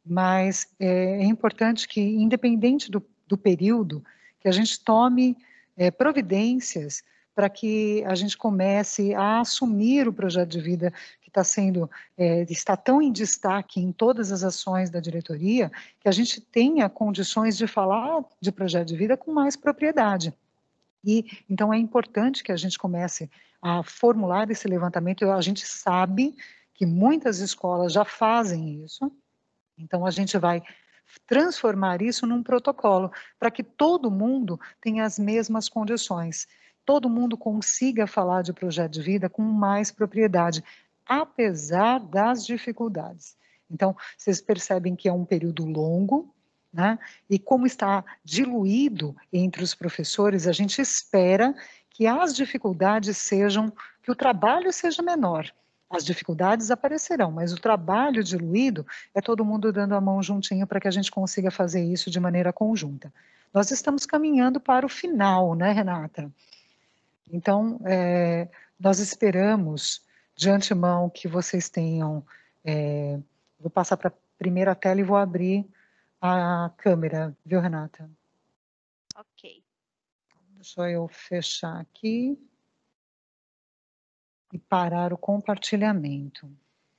mas é, é importante que, independente do, do período, que a gente tome é, providências para que a gente comece a assumir o projeto de vida que está sendo, é, está tão em destaque em todas as ações da diretoria, que a gente tenha condições de falar de projeto de vida com mais propriedade. E, então, é importante que a gente comece a formular esse levantamento. A gente sabe que muitas escolas já fazem isso, então a gente vai transformar isso num protocolo, para que todo mundo tenha as mesmas condições, todo mundo consiga falar de projeto de vida com mais propriedade, apesar das dificuldades. Então, vocês percebem que é um período longo, né? E como está diluído entre os professores, a gente espera que as dificuldades sejam, que o trabalho seja menor. As dificuldades aparecerão, mas o trabalho diluído é todo mundo dando a mão juntinho para que a gente consiga fazer isso de maneira conjunta. Nós estamos caminhando para o final, né, Renata? Então, é, nós esperamos de antemão que vocês tenham... É, vou passar para a primeira tela e vou abrir a câmera, viu, Renata? Ok. Deixa eu fechar aqui e parar o compartilhamento.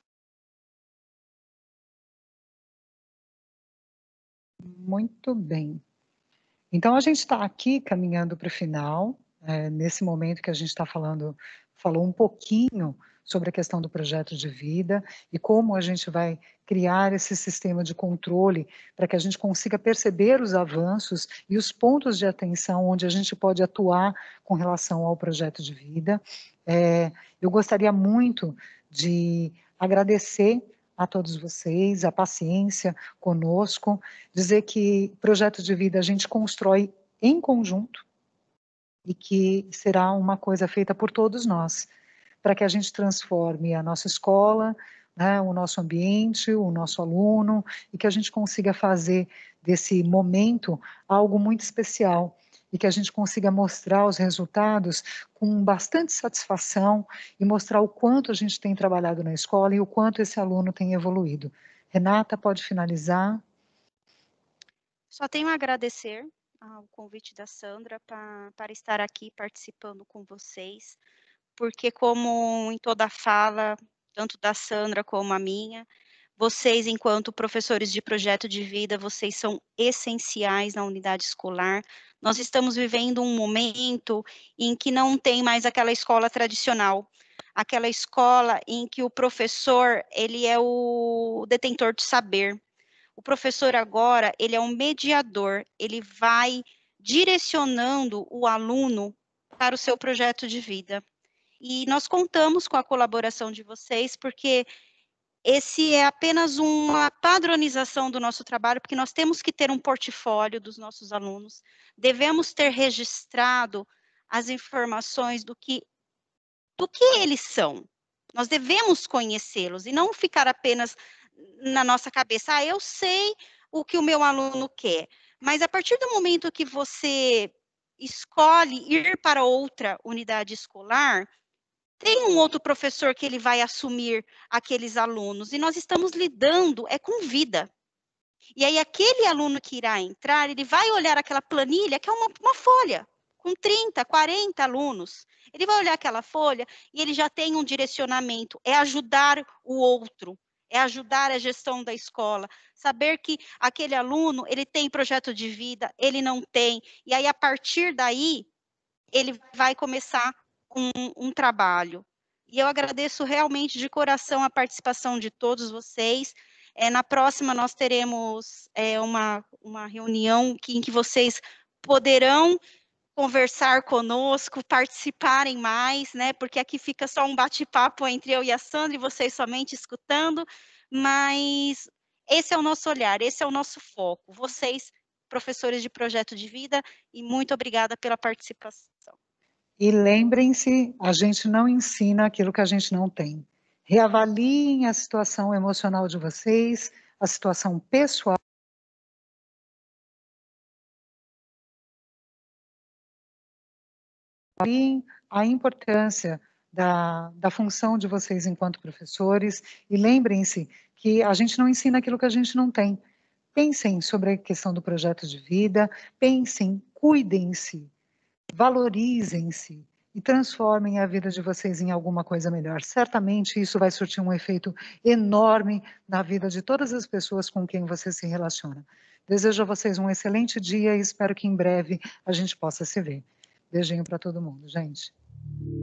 Muito bem. Então, a gente está aqui caminhando para o final, é, nesse momento que a gente está falando, falou um pouquinho sobre a questão do projeto de vida e como a gente vai criar esse sistema de controle para que a gente consiga perceber os avanços e os pontos de atenção onde a gente pode atuar com relação ao projeto de vida. É, eu gostaria muito de agradecer a todos vocês, a paciência conosco, dizer que projeto de vida a gente constrói em conjunto e que será uma coisa feita por todos nós, para que a gente transforme a nossa escola, né, o nosso ambiente, o nosso aluno, e que a gente consiga fazer desse momento algo muito especial, e que a gente consiga mostrar os resultados com bastante satisfação e mostrar o quanto a gente tem trabalhado na escola e o quanto esse aluno tem evoluído. Renata, pode finalizar? Só tenho a agradecer ao convite da Sandra pra, para estar aqui participando com vocês, porque como em toda fala, tanto da Sandra como a minha, vocês, enquanto professores de projeto de vida, vocês são essenciais na unidade escolar. Nós estamos vivendo um momento em que não tem mais aquela escola tradicional, aquela escola em que o professor, ele é o detentor de saber. O professor agora, ele é um mediador, ele vai direcionando o aluno para o seu projeto de vida. E nós contamos com a colaboração de vocês, porque esse é apenas uma padronização do nosso trabalho, porque nós temos que ter um portfólio dos nossos alunos, devemos ter registrado as informações do que, do que eles são. Nós devemos conhecê-los e não ficar apenas na nossa cabeça, ah, eu sei o que o meu aluno quer, mas a partir do momento que você escolhe ir para outra unidade escolar, tem um outro professor que ele vai assumir aqueles alunos, e nós estamos lidando é com vida. E aí aquele aluno que irá entrar, ele vai olhar aquela planilha, que é uma, uma folha, com trinta, quarenta alunos. Ele vai olhar aquela folha e ele já tem um direcionamento, é ajudar o outro, é ajudar a gestão da escola, saber que aquele aluno, ele tem projeto de vida, ele não tem, e aí a partir daí, ele vai começar um, um trabalho. E eu agradeço realmente de coração a participação de todos vocês. É, na próxima nós teremos é, uma, uma reunião que, em que vocês poderão conversar conosco, participarem mais, né? Porque aqui fica só um bate-papo entre eu e a Sandra e vocês somente escutando, mas esse é o nosso olhar, esse é o nosso foco. Vocês, professores de projeto de vida, e muito obrigada pela participação. E lembrem-se, a gente não ensina aquilo que a gente não tem. Reavaliem a situação emocional de vocês, a situação pessoal. A importância da, da função de vocês enquanto professores, e lembrem-se que a gente não ensina aquilo que a gente não tem. Pensem sobre a questão do projeto de vida, pensem, cuidem-se, valorizem-se e transformem a vida de vocês em alguma coisa melhor. Certamente isso vai surtir um efeito enorme na vida de todas as pessoas com quem você se relaciona. Desejo a vocês um excelente dia e espero que em breve a gente possa se ver. Beijinho para todo mundo, gente.